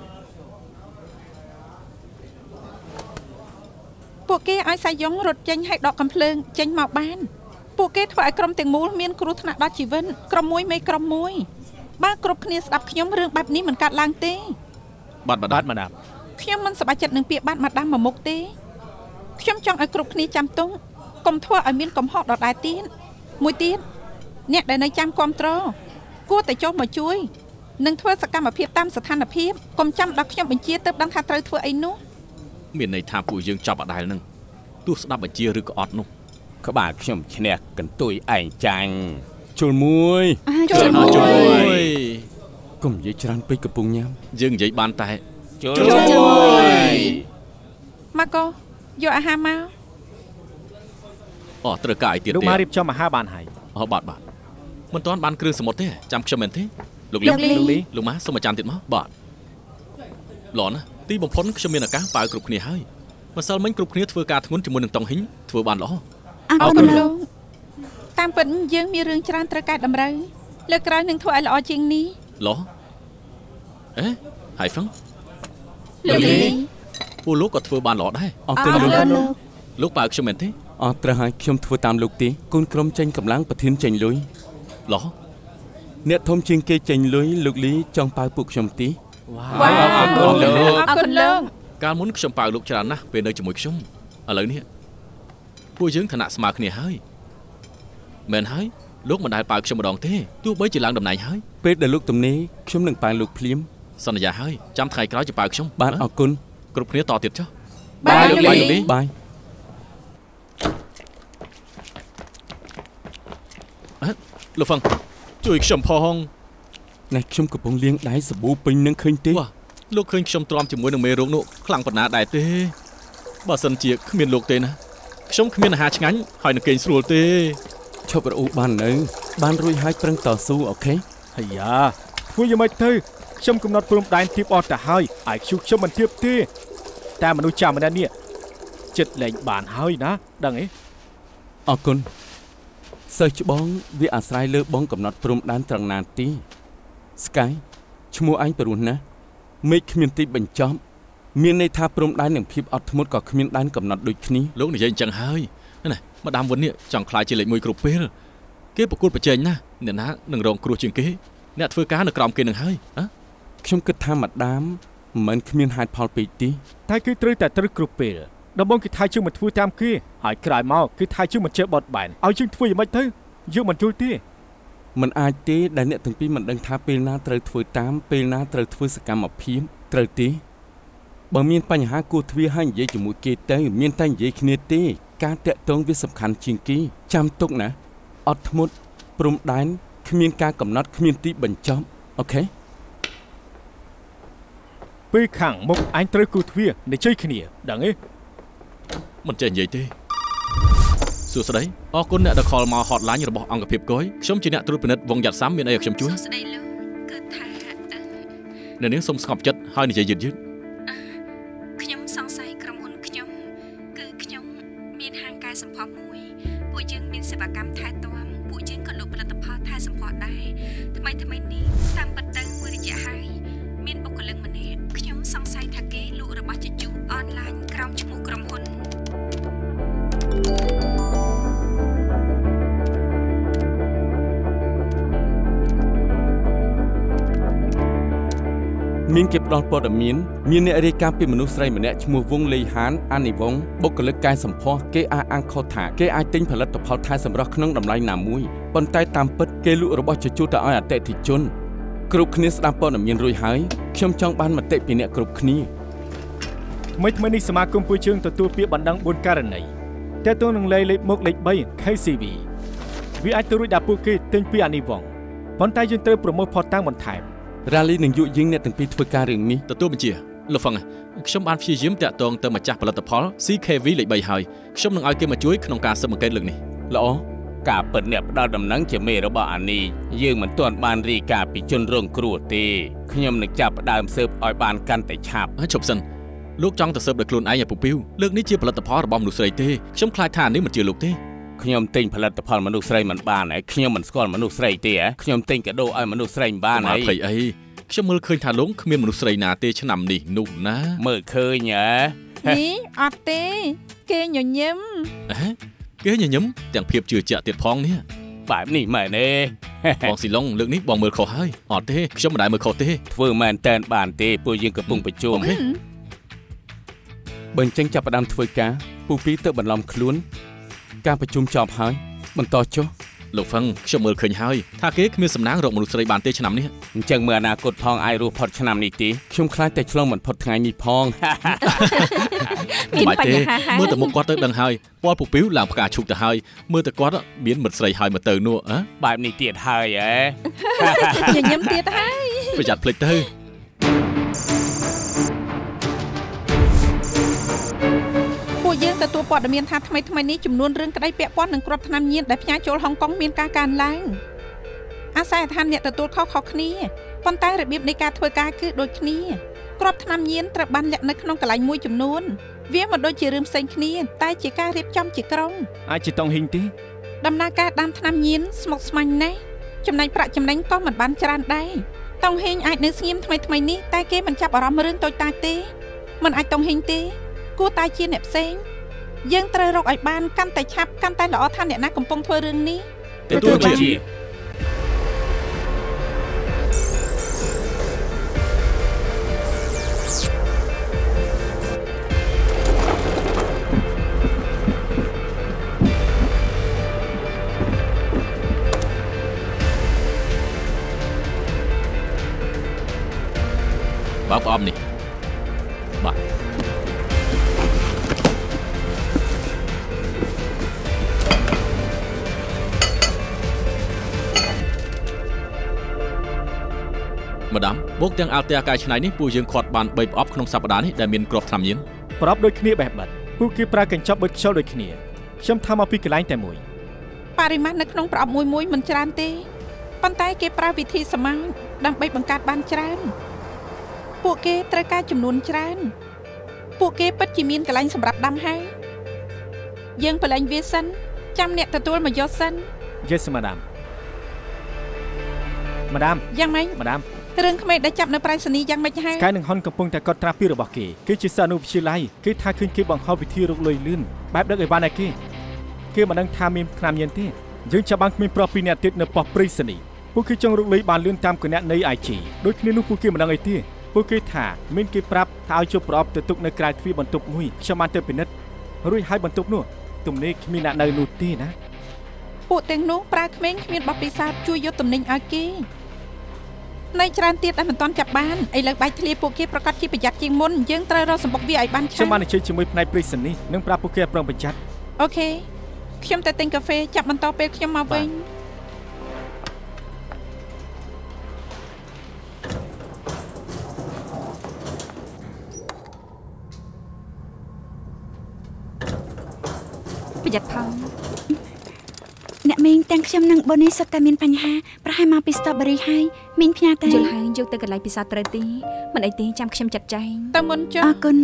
S7: ពួកគេឲ្យសាយយ៉ុងរត់ចេញឲ្យដកកំភ្លើងចេញមកបានពួកគេធ្វើឲ្យក្រុមទាំងមូលមានគ្រោះថ្នាក់ដល់ជីវិតក្រុមមួយមេក្រុមមួយបើគ្រប់គ្នាស្ដាប់ខ្ញុំរឿងបែបនេះមិនកាត់ឡើងទេ
S4: បាទបាទម៉ាដាម
S7: ខ្ញុំមិនសប្បាយចិត្តនឹងពាក្យបាទម៉ាដាមមកមុខទេខ្ញុំចង់ឲ្យគ្រប់គ្នាចាំទង់កុំធ្វើឲ្យមានកំហុសដដែលទៀតមួយទៀតអ្នកដែលនៅចាំគាំទ្រគួរតែចុះមកជួយនិងធ្វើសកម្មភាពតាមស្ថានភាពកុំចាំដល់ខ្ញុំបញ្ជាទៅដឹងថាត្រូវធ្វើអីនោះ
S4: មានន័យថាពួកយើងចាប់អដែលនឹងទោះស្ដាប់បញ្ជាឬក៏អត់នោះ
S6: ក្បាលខ្ញុំឈ្នះកន្ទុយឯងចាញ់ជុលមួយ
S4: ជុលមួ
S6: យកុំនិយាយច្រើនពេកកំពុងញ៉ាំ
S4: យើងនិយាយបានតែ
S6: ជុលមួយ
S7: មកកោយកអាហារមក
S4: អូត្រូវការអីទៀតទេ
S5: លោកមករៀបចំអាហារបានហើយ
S4: អូបាទបាទមិនទាន់បានគ្រឿងសមុទ្រទេចាំខ្ញុំមែនទេលោកលីលោកម៉ាសុំអាចារ្យទៀតមកបាទល្អណាស់ទីបំផុតខ្ញុំមានឱកាសប៉ាវគ្រប់គ្នាហើយម្សិលមិញគ្រប់គ្នាធ្វើការធ្ងន់ជាមួយនឹងតុងហ៊ីងធ្វើបានល្អ
S7: អរគុណលោកតាមពិតយើងមានរឿងច្រើនត្រូវកែតម្រូវលើកក្រោយនឹងធ្វើឲ្យល្អជាងនេះ
S4: ល្អអេហើយហ្វឹង
S7: លោកលី
S4: ពួកលោកក៏ធ្វើបានល្អដែរ
S6: អរគុណលោក
S4: លោកប៉ាវខ្ញុំមែនទេ
S6: អត់ត្រូវហើយខ្ញុំធ្វើតាមលោកទេកូនក្រុមចេញកម្លាំងប្រធានចេញលុយ
S4: ល្អ
S6: អ្នកធំជាងគេចេញលុយលោកលីចង់ប៉ាវពួកខ្ញុំទី
S7: វ៉ាអរគុណលោកអរគុណលោក
S4: កាលមុនខ្ញុំប៉ាវលោកច្រើនណាស់ពេលនៅជាមួយខ្ញុំឥឡូវនេះពួកយើងឋានៈស្មើគ្នាហើយមែនហើយលោកមិនដែលប៉ាវខ្ញុំម្ដងទេទោះបីជាឡើងតំណែងហើយ
S6: ពេលដែលលោកទំនេរខ្ញុំនឹងប៉ាវលោកភ្លាម
S4: សន្យាហើយចាំថ្ងៃក្រោយจะប៉ាវខ្ញុំ
S6: បាទអរគុណ
S4: គ្រប់គ្នាតទៀតចុះ
S7: បាយលោកលី
S6: បាយ
S4: លោកហ្វឹងជួយខ្ញុំផង
S6: ណែខ្ញុំកំពុងលាងដៃសាប៊ូពេញនឹងឃើញទេ
S4: លោកឃើញខ្ញុំទ្រាំជាមួយនឹងមេរោគនោះខ្លាំងប៉ុណ្ណាដែរទេបើសិនជាគ្មានលោកទេណាខ្ញុំគ្មានអាហារឆ្ងាញ់ហើយនឹងគេងស្រួលទេ
S6: ឈប់រអ៊ូបាននៅបានរួចហើយប្រឹងតស៊ូអូខេ
S5: អាយ៉ាធ្វើយ៉ាងម៉េចទៅខ្ញុំកំណត់ព្រំដែនទីបអត់ទៅហើយអាយខ្ញុំខ្ញុំមិនធៀបទេតែមនុស្សចាស់ម្នាក់នេះចិត្តលែងបានហើយណាដឹងអី
S6: អរគុណសិស្សច្បងវាអាស្រ័យលើបងកំណត់ព្រំដែនត្រង់ណាទីស្កាយឈ្មោះអញព្រោះណាមេឃគ្មានទីបញ្ចប់មានន័យថាព្រំដែននិងភាពអត់ធ្មត់ក៏គ្មានដែនកំណត់ដូចគ្នា
S4: លោកនិយាយអញ្ចឹងហើយណាម្ដាមវិននេះចង់ខ្លាចជាលេខមួយគ្រប់ពេលគេប្រកួតប្រជែងណាអ្នកណានឹងរងគ្រោះជាងគេអ្នកធ្វើការនៅក្រោមគេនឹងហើយហ៎
S6: ខ្ញុំគិតថាម្ដាមមិនមែនគ្មានហេតុផលពេកទេ
S5: តែគឺត្រូវតែត្រូវគ្រប់ពេលដំបូងគេថាជើងមិនធ្វើតាមគេហើយក្រោយមកគឺថាជើងមិនចេះបត់បែនឲ្យជើងធ្វើយ៉ាងម៉េចទៅយើងមិនយល់ទេ
S6: มันអាចទេដែលអ្នកទាំងពីរមិនដឹងថាពេលណាត្រូវធ្វើតាមពេលណាត្រូវធ្វើសកម្មភាពត្រូវទេបើមានបញ្ហាគួរទ្វារហើយនិយាយជាមួយគេទៅមានតែនិយាយគ្នាទេការតាក់ទងវាសំខាន់ជាងគេចាំទុកណាអត់ធ្មត់ព្រំដែនគ្មានការកំណត់គ្មានទីបញ្ចប់អូខេ
S5: ពេលខាងមុខអញត្រូវគូទ្វារនិយាយគ្នាដឹងទេ
S4: មិនចេះនិយាយទេសួស្តីអរគុណអ្នកដែលខលមក hotline របស់អង្គភាពកុយខ្ញុំជាអ្នកត្រួតពិនិត្យវងយ៉ាត់សាំមានអីឲ្យខ្ញុំជួយ
S8: សួស្តីលោកគឺថា
S4: អ្នកនាងសូមស្ងប់ចិត្តហើយនិយាយយឺតយឺត
S8: ខ្ញុំសង្ស័យក្រុមហ៊ុនខ្ញុំគឺខ្ញុំមានហាងកែសម្ផស្សមួយពួកយើងមានសេវាកម្មថែទាំពួកយើងក៏លក់ផលិតផលថែសម្ផស្សដែរថ្មីថ្មីនេះតាមពិតទៅមួយរយៈហើយមានបុគ្គលិកម្នាក់ខ្ញុំសង្ស័យថាគេលក់របស់ជជុះអនឡាញក្រោមឈ្មោះក្រុមហ៊ុន
S6: មានគេផ្ដល់ព័ត៌មានមានអ្នករាយការណ៍ពីមនុស្សស្រីម្នាក់ឈ្មោះវងលីហានអានីវងបុគ្គលិកកែសម្ផស្សគេអះអាងខុសថាគេអាចទិញផលិតផលថែសម្រស់ក្នុងតម្លៃណាមួយប៉ុន្តែតាមពិតគេលក់របស់ជជុះទៅឲ្យអតិថិជនគ្រប់គ្នាស្ដាប់ព័ត៌មានរួចហើយខ្ញុំចង់បានមតិពីអ្នកគ្រប់គ្នា
S5: ថ្មីថ្មីនេះសមាគមពូជើងទទួលពាក្យបណ្ដឹងបួនករណីតែទៅនឹងលេខលេខមកលេខ3 ខេ ស៊ី វី វាអាចទៅរួចដល់ពួកគេទិញពីអានីវងប៉ុន្តែយើងត្រូវប្រមូលផុសតាំងបន្ថែម
S6: រ៉ាលីនឹងយកយើងអ្នកទាំងពីរធ្វើការរឿងនេះ
S4: ទទួលបញ្ជាលោកហ្វឹងខ្ញុំបានព្យាយាមតាក់ទងទៅម្ចាស់ផលិតផល ស៊ី ខេ វី លេខ3ហើយខ្ញុំនឹងឲ្យគេមកជួយក្នុងការស៊ើបអង្កេតលើកនេះ
S6: ល្អការពិតអ្នកផ្ដល់ដំណឹងជាមេរបស់អានីយើងមិនទាន់បានរាយការណ៍ពីជនរងគ្រោះទេខ្ញុំនឹងចាប់ផ្ដើមស៊ើបឲ្យបានកាន់តែឆាប់
S4: ហើយជប់សិនលោកចង់ទៅស៊ើបដោយខ្លួនឯងឲ្យពុះពីវលើកនេះជាផលិតផលរបស់មនុស្សស្រីទេខ្ញុំខ្លាចថានេះមិនជាលោកទេ
S6: ខ្ញុំទិញផលិតផលមនុស្សស្រីមិនបានហើយខ្ញុំមិនស្គាល់មនុស្សស្រីទេខ្ញុំទិញកាដូឲ្យមនុស្សស្រីមិនបានហើយ
S4: ភ័យអីខ្ញុំមើលឃើញថាលោកគ្មានមនុស្សស្រីណាទេឆ្នាំនេះនោះណា
S6: មើលឃើញហ៎
S7: នេះអត់ទេគេញញឹម
S4: អេគេញញឹមទាំងភាពជឿជាក់ទៀតផងនេះ
S6: បែបនេះមែនទេ
S4: បងស៊ីឡុងលើកនេះបងមើលខុសហើយអត់ទេខ្ញុំមិនដែលមើលខុសទេ
S6: ធ្វើមែនតែនបានទេពួកយើងកំពុងប្រជុំបើអញ្ចឹងចាប់ផ្ដើមធ្វើការពូពីទៅបន្លំខ្លួនការប្រជុំចប់ហើយបន្តចុះ
S4: លោកហ្វឹងខ្ញុំមើលឃើញហើយថាគេគ្មានសំណាងរកមនុស្សស្រីបានទេឆ្នាំនេះ
S6: អញ្ចឹងមើលអនាគតផងអាចរស់ផុតឆ្នាំនេះទេខ្ញុំខ្លាចតែឆ្លងមិនផុតថ្ងៃនេះផង
S4: មានបញ្ហាមើលទៅមុខគាត់ទៅដឹងហើយពលពុះពីវឡើងផ្កាឈូកទៅហើយមើលទៅគាត់មានមិត្តស្រីហើយមកទៅនោះអើ
S6: បែបនេះទៀតហើយ
S7: ហ៎ញញឹមទៀតហើយ
S4: ប្រយ័ត្នភ្លេចទៅ
S7: ពួកយើងទទួលព័ត៌មានថាថ្មីថ្មីនេះចំនួនរឿងក្តីពាក់ព័ន្ធនឹងគ្រាប់ថ្នាំញៀនដែលផ្ញើចូលហុងកុងមានការកើនឡើងអាស័យដ្ឋានអ្នកទទួលខុសៗគ្នាប៉ុន្តែរបៀបនៃការធ្វើការគឺដូចគ្នាគ្រាប់ថ្នាំញៀនត្រូវបានលាក់នៅក្នុងកន្លែងមួយចំនួនវាមិនដូចជារឿងផ្សេងគ្នាតែជាការរៀបចំជាក្រុម
S5: អាចជាតង់ហ៊ីងទេ
S7: ដំណើរការដាំថ្នាំញៀនស្មុគស្មាញណាស់ចំណែកប្រាក់ចំណេញក៏មិនបានច្រើនដែរតង់ហ៊ីងអាចនៅស្ងៀមថ្មីថ្មីនេះតែគេមិនចាប់អារម្មណ៍រឿងតូចតាចទេមិនអាចតង់ហ៊ីងទេគួរតែជាអ្នកផ្សេងយើងត្រូវរកឲ្យបានកាន់តែឆាប់កាន់តែល្អថាអ្នកណាកំពុងធ្វើរឿងនេះ
S4: ទទួលជាបើផ្អមនេះបាទ ម្ដងបូកទាំងអាល់តាកាយឆ្នៃនេះពួកយើងខាត់បានបីប្រអប់ក្នុងសប្តាហ៍នេះដែលមានគ្រាប់ថ្នាំញៀន
S5: ប្រអប់ដូចគ្នាបេះបិទពួកគេប្រើកញ្ចប់បិទខ្យល់ដូចគ្នាខ្ញុំថាមកពីកន្លែងតែមួយ
S7: បរិមាណនៅក្នុងប្រអប់មួយមួយមិនច្រើនទេប៉ុន្តែគេប្រើវិធីសាមញ្ញដើម្បីបង្កើតបានច្រើនពួកគេត្រូវការចំនួនច្រើនពួកគេពិតជាមានកន្លែងសម្រាប់ដាំហើយយើងប្រឡែងវាសិនចាំអ្នកទទួលមកយកសិន
S5: Yes madam Madam
S7: យ៉ាងម៉េច
S5: Madam
S7: រឿងក្មេងដែលចាប់នៅប្រៃសណីយ៉ាងម៉េចហើយ
S5: Sky និង Hon កំពុងតែកត់ត្រាពីរបស់គេគឺជាសានុវិទ្យាល័យគេថាឃើញគេបង្ហោះវិធីរកលុយលឿនបែបដឹកអីវ៉ាន់ឯគេគេមិនដឹងថាមានឆ្នាំញៀនទេយើងចាប់បានគ្មានប្រុសពីរនាក់ទៀតនៅប៉ុស្តិ៍ប្រៃសណីពួកគេចង់រកលុយបានលឿនតាមគណនៃ ไอ จี ដូចគ្នានោះពួកគេមិនដឹងអីទេពួកគេថាមានគេប្រាប់ថាឲ្យជប់ប្រអប់ទៅទុកនៅក្រៅទ្វារបន្ទប់មួយខ្ញុំបានទៅពិនិត្យរួចហើយបន្ទប់នោះទំនេរគ្មានអ្នកនៅនោះទេណា
S7: ពួកទាំងនោះប្រើក្មេងគ្មានបទពិសោធន៍ជួយយកទំនិញឲ្យគេនៅច្រើនទៀតដែលមិនទាន់ចាប់បានឥឡូវបែកធ្លាយពួកគេប្រកាសជាប្រយ័ត្នជាងមុនយើងត្រូវរកសម្បុកវាឲ្យបានឆាប់
S5: ខ្ញុំបាននិយាយជាមួយផ្នែកប្រៃសណីនិងប្រាប់ពួកគេឲ្យប្រុងប្រយ័ត្ន
S7: អូខេខ្ញុំទៅទិញកាហ្វេចាប់បន្តពេលខ្ញុំមកវិញ
S8: ប្រយ័ត្នផង
S2: អ្នកមីងទាំងខ្ញុំនិងបូនីសុទ្ធតែមានបញ្ហាប្រហែលមកពី Strawberry ហើយមីងផ្ញើទៅ
S8: យល់ហើយយកទៅកន្លែងពិសោធន៍ត្រូវទីមិនអីទេចាំខ្ញុំចាត់ចែង
S7: តើមុនចុះ
S2: អរគុណ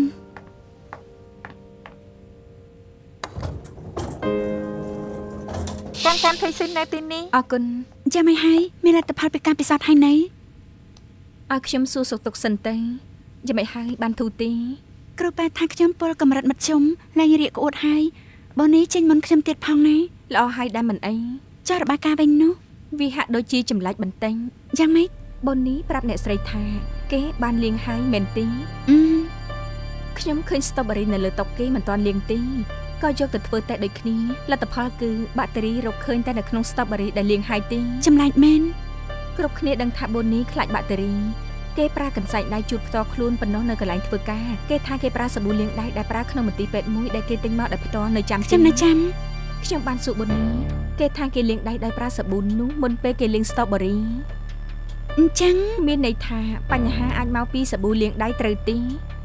S7: កូនកូនភ័យស៊ីននៅទីនេះ
S8: អរគុណ
S2: ចាំមិនហើយមានលទ្ធផលពីការពិសោធន៍ហើយណី
S8: ឲ្យខ្ញុំសួរសុខទុក្ខសិនទៅចាំមិនហើយបានធូរទេ
S2: គ្រូប៉ែថាខ្ញុំពលកម្រិតមធ្យមលែងរៀកក្អួតហើយបូនីចេញមុនខ្ញុំទៀតផងណា
S8: ល្អហើយដែរមិនអី
S2: ចុះរបាការវិញនោះ
S8: វាហាក់ដូចជាចម្លាច់បន្ទិញ
S2: យ៉ាងម៉េច
S8: បូនីប្រាប់អ្នកស្រីថាគេបានលាងហើយមែនទេ
S2: អឺ
S8: ខ្ញុំឃើញ Strawberry នៅលើតុគេមិនទាន់លាងទេក៏យកទៅធ្វើតែដូចគ្នាលទ្ធផលគឺបាក់តេរីរកឃើញតែនៅក្នុង Strawberry ដែលលាងហើយទេ
S2: ចម្លាច់មែន
S8: គ្រប់គ្នាដឹងថាបូនីខ្លាចបាក់តេរីគេប្រើកន្សែងដៃជូតផ្ទាល់ខ្លួនប៉ុណ្ណោះនៅកន្លែងធ្វើការគេថាគេប្រើសាប៊ូលាងដៃដែលប្រើក្នុងមន្ទីរពេទ្យមួយដែលគេទិញមកដោយផ្ទាល់នៅចាំ
S2: ខ្ញុំនៅចាំ
S8: ខ្ញុំបានសួរបូនីគេថាគេលាងដៃដោយប្រើសាប៊ូនោះមុនពេលគេលាង Strawberry
S2: អញ្ចឹង
S8: មានន័យថាបញ្ហាអាចមកពីសាប៊ូលាងដៃត្រូវទេ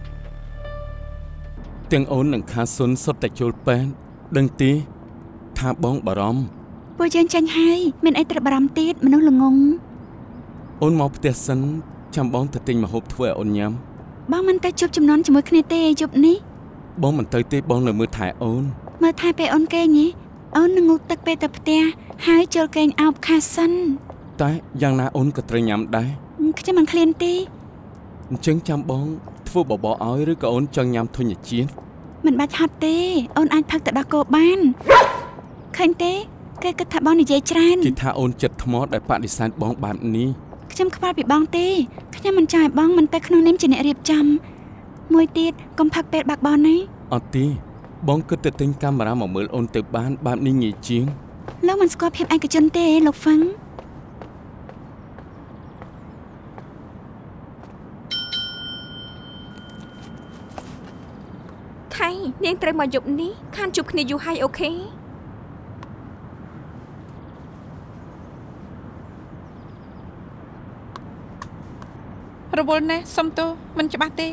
S6: ទាំងអូននិងខាសុនសុទ្ធតែចូលពេទ្យដឹងទេថាបងបារម្ភ
S2: ពួកយើងចាញ់ហើយមានអីត្រូវបារម្ភទៀតមនុស្សល្ងង
S6: អូនមកផ្ទះសិនចាំបងទៅទិញម្ហូបធ្វើឲ្យអូនញ៉ាំ
S2: បងមិនទៅជួបចំនួនជាមួយគ្នាទេយប់នេះ
S6: បងមិនទៅទេបងនៅមើលថែអូន
S2: មើលថែពេលអូនគេងអូននឹងងូតទឹកពេលទៅផ្ទះហើយចូលគេងអោបខាសិន
S6: តែយ៉ាងណាអូនក៏ត្រូវញ៉ាំដែរ
S2: ខ្ញុំមិនឃ្លានទេ
S6: អញ្ចឹងចាំបងធ្វើបបរឲ្យឬក៏អូនចង់ញ៉ាំធញ្ញជាតិ
S2: មិនបាច់ហត់ទេអូនអាចផឹកទៅដល់គោបានឃើញទេគេគិតថាបងនិយាយច្រើន
S6: គេថាអូនចិត្តថ្មដែលបដិសេធបងបែបនេះ
S2: ខ្ញុំខ្វល់ពីបងទេខ្ញុំមិនចង់ឲ្យបងមិនទៅក្នុងនាមជាអ្នករៀបចំមួយទៀតកុំផឹកពេលបាក់បនណា
S6: អត់ទេបងគិតទៅទិញកាមេរ៉ាមកមើលអូនទៅបានបែបនេះងាយជាង
S2: លោកមិនស្គាល់ភាពឯកជនទេលោកហ្វឹង
S8: ថៃនាងត្រូវមកយប់នេះខានជួបគ្នាយូរហើយអូខេ
S7: រវល់ណាស់សុំទោសមិនច្បាស់ទេ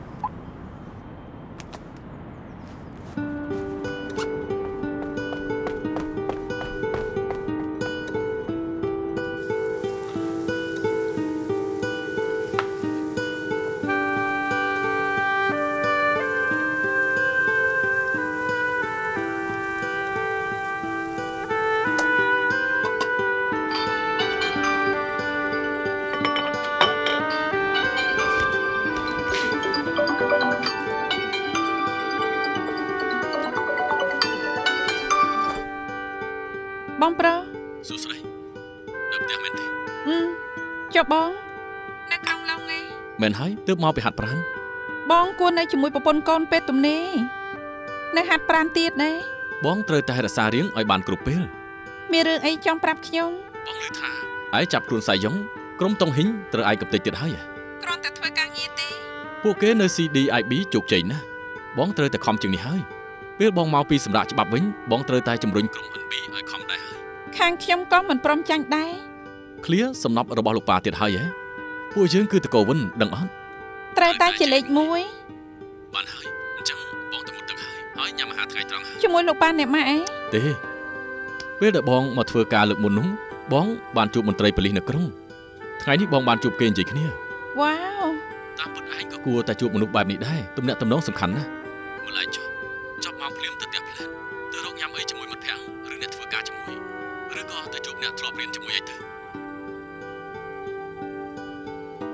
S7: បងប្រុស
S4: សួស្តីនៅផ្ទះមែនទេ
S7: អឺចុះបងនៅក្រុងឡុងឯង
S4: មែនហើយទើបមកពីហាត់ប្រាណ
S7: បងគួរនៅជាមួយប្រពន្ធកូនពេទ្យទំនេរនៅហាត់ប្រាណទៀតណា
S4: បងត្រូវតែរក្សារាងឲ្យបានគ្រប់ពេល
S7: មានរឿងអីចង់ប្រាប់ខ្ញុំ
S4: បងឮថាឯងចាប់ខ្លួនសាយយ៉ុងក្រុមតុងហ៊ីងត្រូវឯងកំទេចទៀតហើយ
S7: គ្រាន់តែធ្វើការងារទេ
S4: ពួកគេនៅ ซี ឌី ไอ บี ជោគជ័យណាស់បងត្រូវតែខំជាងនេះហើយពេលបងមកពីសម្រាប់ច្បាប់វិញបងត្រូវតែជំរុញក្រុម អិន ប៊ី ឲ្យខំដែរហើយ
S7: ខាងខ្ញុំក៏មិនព្រមចាញ់ដែរ
S4: ឃ្លាសំណប់របស់លោកប៉ាទៀតហើយហ៎ពួកយើងគឺតកូវិនដឹងអត់
S7: ត្រូវតែជាលេខមួយ
S4: បានហើយអញ្ចឹងបងទៅមុខទឹកហើយហើយញ៉ាំអាហារថ្ងៃត្រង់ហើយ
S7: ជាមួយលោកប៉ាអ្នកម៉ាក់អី
S4: ទេពេលដែលបងមកធ្វើការលើកមុននោះបងបានជួបមន្ត្រីប៉ូលីសនៅក្រុងថ្ងៃនេះបងបានជួបគេនិយាយគ្នា
S7: វ៉ាវ
S4: តាមពិតឯងក៏គួរតែជួបមនុស្សបែបនេះដែរទំនាក់ទំនងសំខាន់ណាស់ម្ល៉េះចុះចប់មកភ្លាមទៅផ្ទះផ្លែទៅរកញ៉ាំអីជាមួយមិត្តភក្តិឬអ្នកធ្វើការជាមួយឬក៏ទៅជួបអ្នកធ្លាប់រៀនជាមួយអីទៅ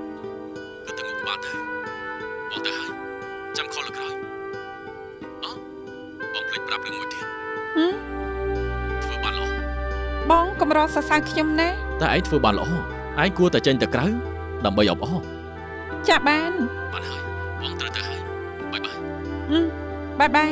S4: ចាំខលលើក្រោយអូបងភ្លេចប្រាប់រឿងមួយទៀតធ្វើបានល្អ
S7: បងកម្រសរសើរខ្ញុំណា
S4: តែឯងធ្វើបានល្អឯងគួរតែចេញទៅក្រៅដើម្បីអបអរ
S7: ចាបាន
S4: បានហើយបងត្រូវទៅហើយបាយបាយ
S7: បាយបាយ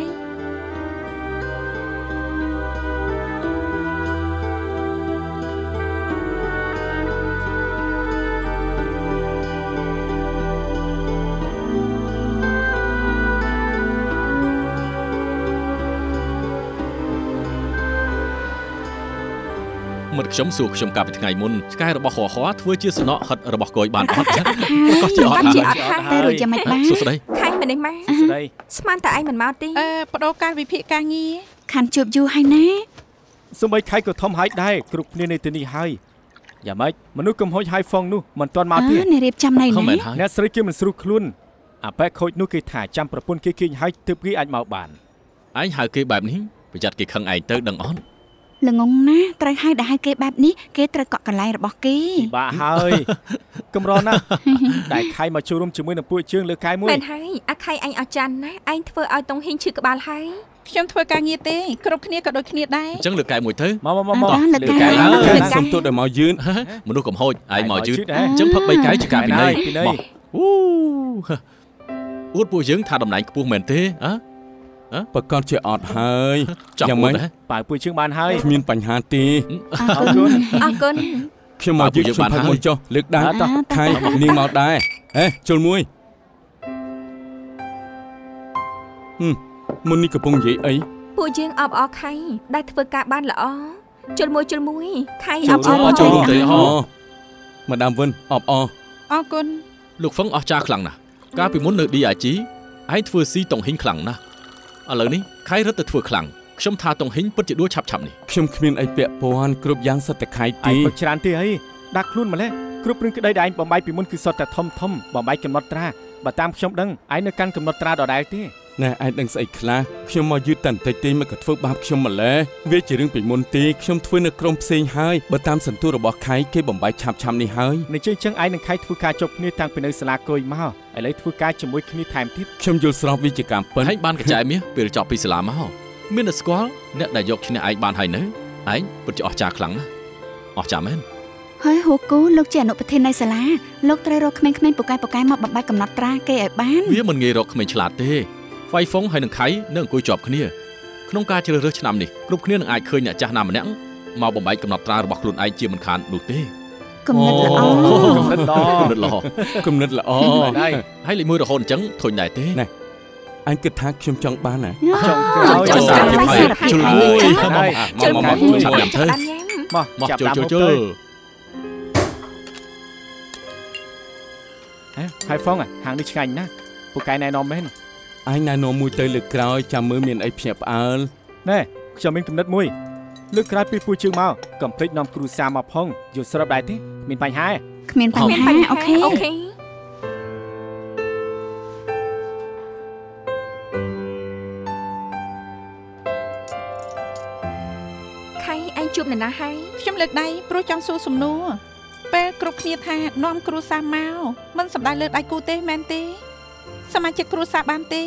S4: មិត្តខ្ញុំសួរខ្ញុំកាលពីថ្ងៃមុនឆ្កែរបស់ខខធ្វើជាសំណក់ហិតរបស់កយបានអត់ប្រកាសជាអត់
S2: ហើយតែរួចយ៉ាងម៉េចបាន
S4: សួស្ដី
S8: ខែម្នេះម៉ែ
S5: សួស្ដី
S8: ស្មានតែឯងមិនមកទេ
S7: អឺបដូរកាលវិភាគការងារ
S2: ខានជួបយូរហើយណា
S5: សូម្បីខែក៏ធំហើយដែរគ្រប់គ្នានៅទីនេះហើយយ៉ាងម៉េចមនុស្សកំហុសហើយហ្វុងនោះមិនទាន់មកទៀត
S2: នេះរៀបចំណៃណា
S5: អ្នកស្រីគេមិនស្រួលខ្លួនអាប៉ែខូចនោះគេថាចាំប្រពន្ធគេគេហើយទើបគេអាចមកបាន
S4: ឯងហៅគេបែបនេះប្រយ័ត្នគេខឹងឯងទៅដឹងអត់
S2: ល្ងងណាត្រូវឲ្យដែលឲ្យគេបែបនេះគេត្រូវកក់កន្លែងរបស់គេ
S5: បាទហើយកម្រណាស់ដែលខៃមកចូលរួមជាមួយនឹងពួកជើងលើកែមួយ
S8: មែនហើយអាខៃអញអស្ចារ្យណាស់ឯងធ្វើឲ្យតុងហ៊ីងឈឺក្បាលហើយ
S7: ខ្ញុំធ្វើការងារទេគ្រប់គ្នាក៏ដូចគ្នាដែរ
S4: អញ្ចឹងលើកែមួយទៅ
S5: មកមកមក
S2: លើកែ
S6: សុំទោសដែលមកយឺន
S4: មនុស្សកំហុសឯងមកយឺនអញ្ចឹងផឹកបីកែជាការពិន័យមកអូអួតពួកយើងថាតំណែងខ្ពស់មែនទេអើ
S6: ប្រកាសជាអត់ហើយ
S4: យ៉ាងម៉េច
S5: បើពួកជើងបានហើយ
S6: គ្មានបញ្ហាទេ
S5: អរគុណ
S8: អរគុណ
S6: ខ្ញុំមកយឺតខ្ញុំផឹកមួយចុះលើកដើរតោះខៃនាងមកដែរហេជុលមួយហឹមមុននេះកំពុងនិយាយអី
S8: ពួកយើងអបអរខៃដែលធ្វើការបានល្អជុលមួយជុលមួយខៃអបអរ
S4: ជុលទៅអូ
S6: ម៉ាដាមវិនអបអរ
S7: អរគុណ
S4: លោកហ្វឹងអស់ចាខ្លាំងណាស់កាលពីមុននៅ ឌី អាយ ជី ឯងធ្វើស៊ីតុងហ៊ីងខ្លាំងណាស់ឥឡូវនេះខៃរត់ទៅធ្វើខ្លាំងខ្ញុំថាតុងហ៊ីងពិតជាដួលឆាប់ឆាប់នេះ
S6: ខ្ញុំគ្មានអីពាក់ព័ន្ធគ្រប់យ៉ាងសុទ្ធតែខៃទី
S5: ឯងពិតច្រើនទេអីដាក់ខ្លួនម្លេះគ្រប់រឿងក្តីដែលឯងបំបីពីមុនគឺសុទ្ធតែធំធំបំបីកំណត់ត្រាបើតាមខ្ញុំដឹងឯងនៅកាន់កំណត់ត្រាដដែលទេ
S6: ណែឯងដឹងស្អីខ្លះខ្ញុំមកយឺតតែបន្តិចទេមិនក៏ធ្វើបាបខ្ញុំម្លេះវាជារឿងពីមុនទេខ្ញុំធ្វើនៅក្រុមផ្សេងហើយបើតាមសន្ទុះរបស់ខៃគេបំបីឆាប់ឆាប់នេះហើយ
S5: នេះចឹងចឹងឯងនឹងខៃធ្វើការជប់គ្នាតាំងពីនៅសាលាគយមកឥឡូវធ្វើការជាមួយគ្នាថែមទៀត
S6: ខ្ញុំយល់ស្របវិជ្ជាកម្មពិន
S4: ហើយបានកញ្ចែមាសពេលចប់ពីសាលាមកមានតែស្គាល់អ្នកដែលយកឈ្នះឯងបានហើយនៅឯងពិតជាអស្ចារ្យខ្លាំងណាស់អស្ចារ្យមែន
S2: ហើយហូគូលោកជាអនុប្រធាននៃសាលាលោកត្រូវរកក្មេងៗពូកែពូកែមកបំបត្តិកំណត់ត្រាគេឲ្យបាន
S4: វាមិនងាយរកក្មេងឆ្លាតទេហ្វៃហ្វុងហើយនឹងខៃនៅអង្គុយជាប់គ្នាក្នុងការជ្រើសរើសឆ្នាំនេះគ្រប់គ្នានឹងអាចឃើញអ្នកចាស់ណាម្នាក់មកបំបីកំណត់ត្រារបស់ខ្លួនឯងជាមិនខាននោះទេ
S2: គំនិតល្អ
S5: គំនិតល្អ
S4: គំនិតល្អ
S6: គំនិតល្អ
S4: ហើយហើយលេខមួយរហូតអញ្ចឹងធុញដែរទេ
S6: ណែអញគិតថាខ្ញុំចង់បានណា
S5: ចង់ក្រោយ
S4: ចង់សារភាពជុលមួយ
S8: ជុលមួយ
S4: ចាំញ៉ាំទៅ
S5: មក
S4: មកជុលជុលជុល
S5: ហេហើយហ្វុងហាងនេះឆ្ងាញ់ណាស់ពូកែណែនាំមែន
S6: អញណែនាំមួយទៅលើកក្រោយចាំមើលមានអីភ្ញាក់ផ្អើល
S5: ណែខ្ញុំមានគំនិតមួយលើកក្រោយពីពួកជើងមកកុំភ្លេចនាំគ្រូសាមកផងយល់ស្របដែរទេមានបញ្ហា
S2: គ្មានបញ្ហាអូខេ
S8: អូខេខៃឯងជួបនរណាហើយ
S7: ខ្ញុំលើកដៃព្រោះចង់សួរសំណួរពេលគ្រប់គ្នាថានាំគ្រូសាមកមិនសម្ដៅលើដៃគូទេមែនទេសមាជិកគ្រួសារបានទេ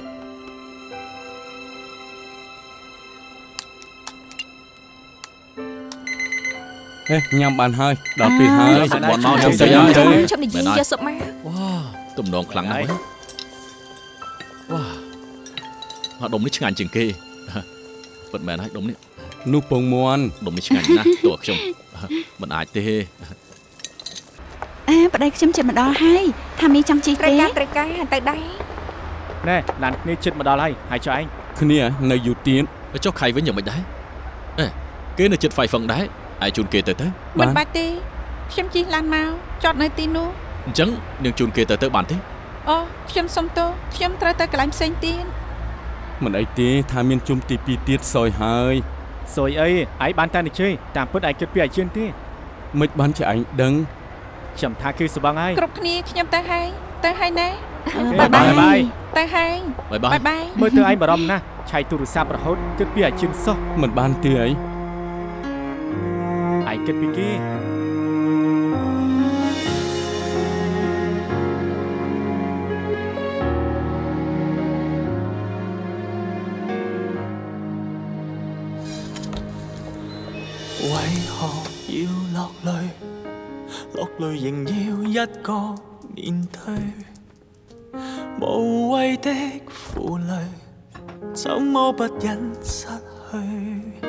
S6: ហេញ៉ាំបានហើយដល់ពេលហើយ
S4: សុំបនមកខ្ញុំទៅ
S8: ទៅជប់និយាយយកសុំមក
S4: វ៉ាទំនងខ្លាំងណាស់វ៉ាមកដុំនេះឆ្ងាញ់ជាងគេពិតមែនហើយដុំនេះ
S6: នោះពងមាន់
S4: ដុំនេះឆ្ងាញ់ណាស់តួខ្ញុំមិនអាចទេ
S2: អេប្តីខ្ញុំចិត្តមកដល់ហើយថាមីចង់ជីទេ
S8: ត្រូវការត្រូវការទៅដែរ
S5: ណែឡានគ្នាចិត្តមកដល់ហើយហើយចុះឯង
S6: គ្នានៅយូរទៀត
S4: ចុះខៃវិញយ៉ាងម៉េចដែរអេគេនៅចិត្តហ្វៃហ្វឹងដែរឯងជូនគេទៅទៅ
S7: មិនបាច់ទេខ្ញុំជិះឡានមកចតនៅទីនោះ
S4: អញ្ចឹងនាងជូនគេទៅទៅបានទេ
S7: អូខ្ញុំសុំទោសខ្ញុំត្រូវទៅកន្លែងផ្សេងទៀត
S6: មិនអីទេថាមានជុំទីពីរទៀតសយហើយ
S5: សយអីឯងបានតែនិយាយតាមពិតឯងគិតពីអាជឿនទេ
S6: មិនបានជាឯងដឹង
S5: ខ្ញុំថាគឺសបងហើយ
S7: គ្រប់គ្នាខ្ញុំទៅហើយទៅហើយណា
S5: បាយបាយ
S7: ទៅហើយ
S4: បាយ
S7: បាយ
S5: មើលទៅឯងបារម្ភណាស់ឆៃទូរស័ព្ទរហូតគិតពីអាជឿនសោះ
S6: មិនបានទេអី
S5: ឯងគិតពីគេ
S1: 何要落淚？落淚仍要一個面對，無謂的負累，怎麼不忍失去？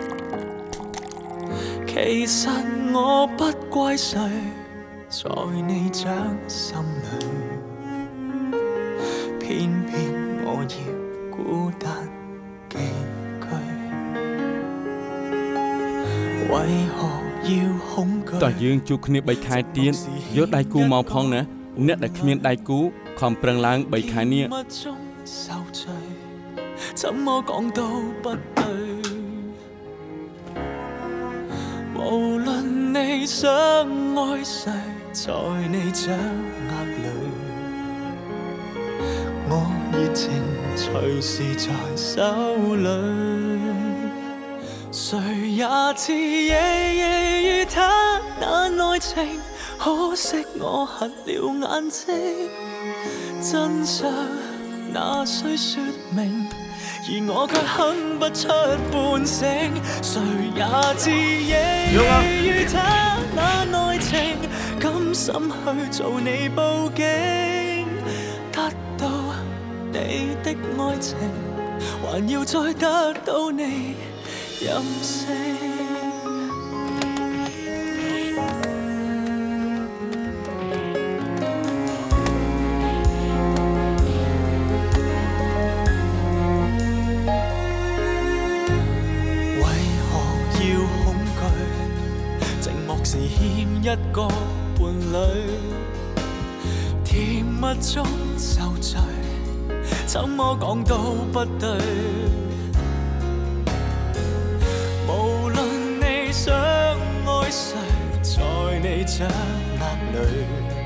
S1: 其實我不怪誰，在你掌心裏，偏偏我要孤單寄居。為何要恐懼？
S6: តើយើងជួបគ្នាបីខែទៀតយកដៃគូមកផងណាអ្នកដែលគ្មានដៃគូខំប្រឹងឡើងបីខែនេះ
S1: 怎麼講都不對，無論你想愛誰，在你掌握裏，我熱情隨時在手裏。誰也知夜夜與他那愛情，可惜我瞎了眼睛，真相哪需說明？而我卻哼不出半聲，誰也知夜夜與他那愛情，甘心去做你報警，得到你的愛情，還要再得到你任性。一個伴侶，甜蜜中受罪，怎麼講都不對。無論你想愛誰，在你掌握裏，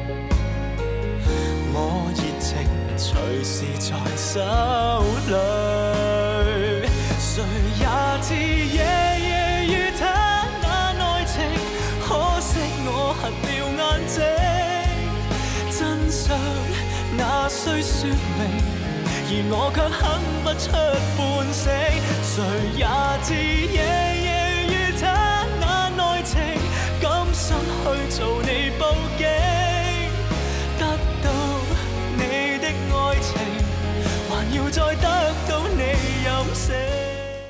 S1: 我熱情隨時在手裏。誰也知夜夜與他那愛情，可惜我瞎了眼睛，真相哪需說明？而我卻哼不出半聲，誰也知夜夜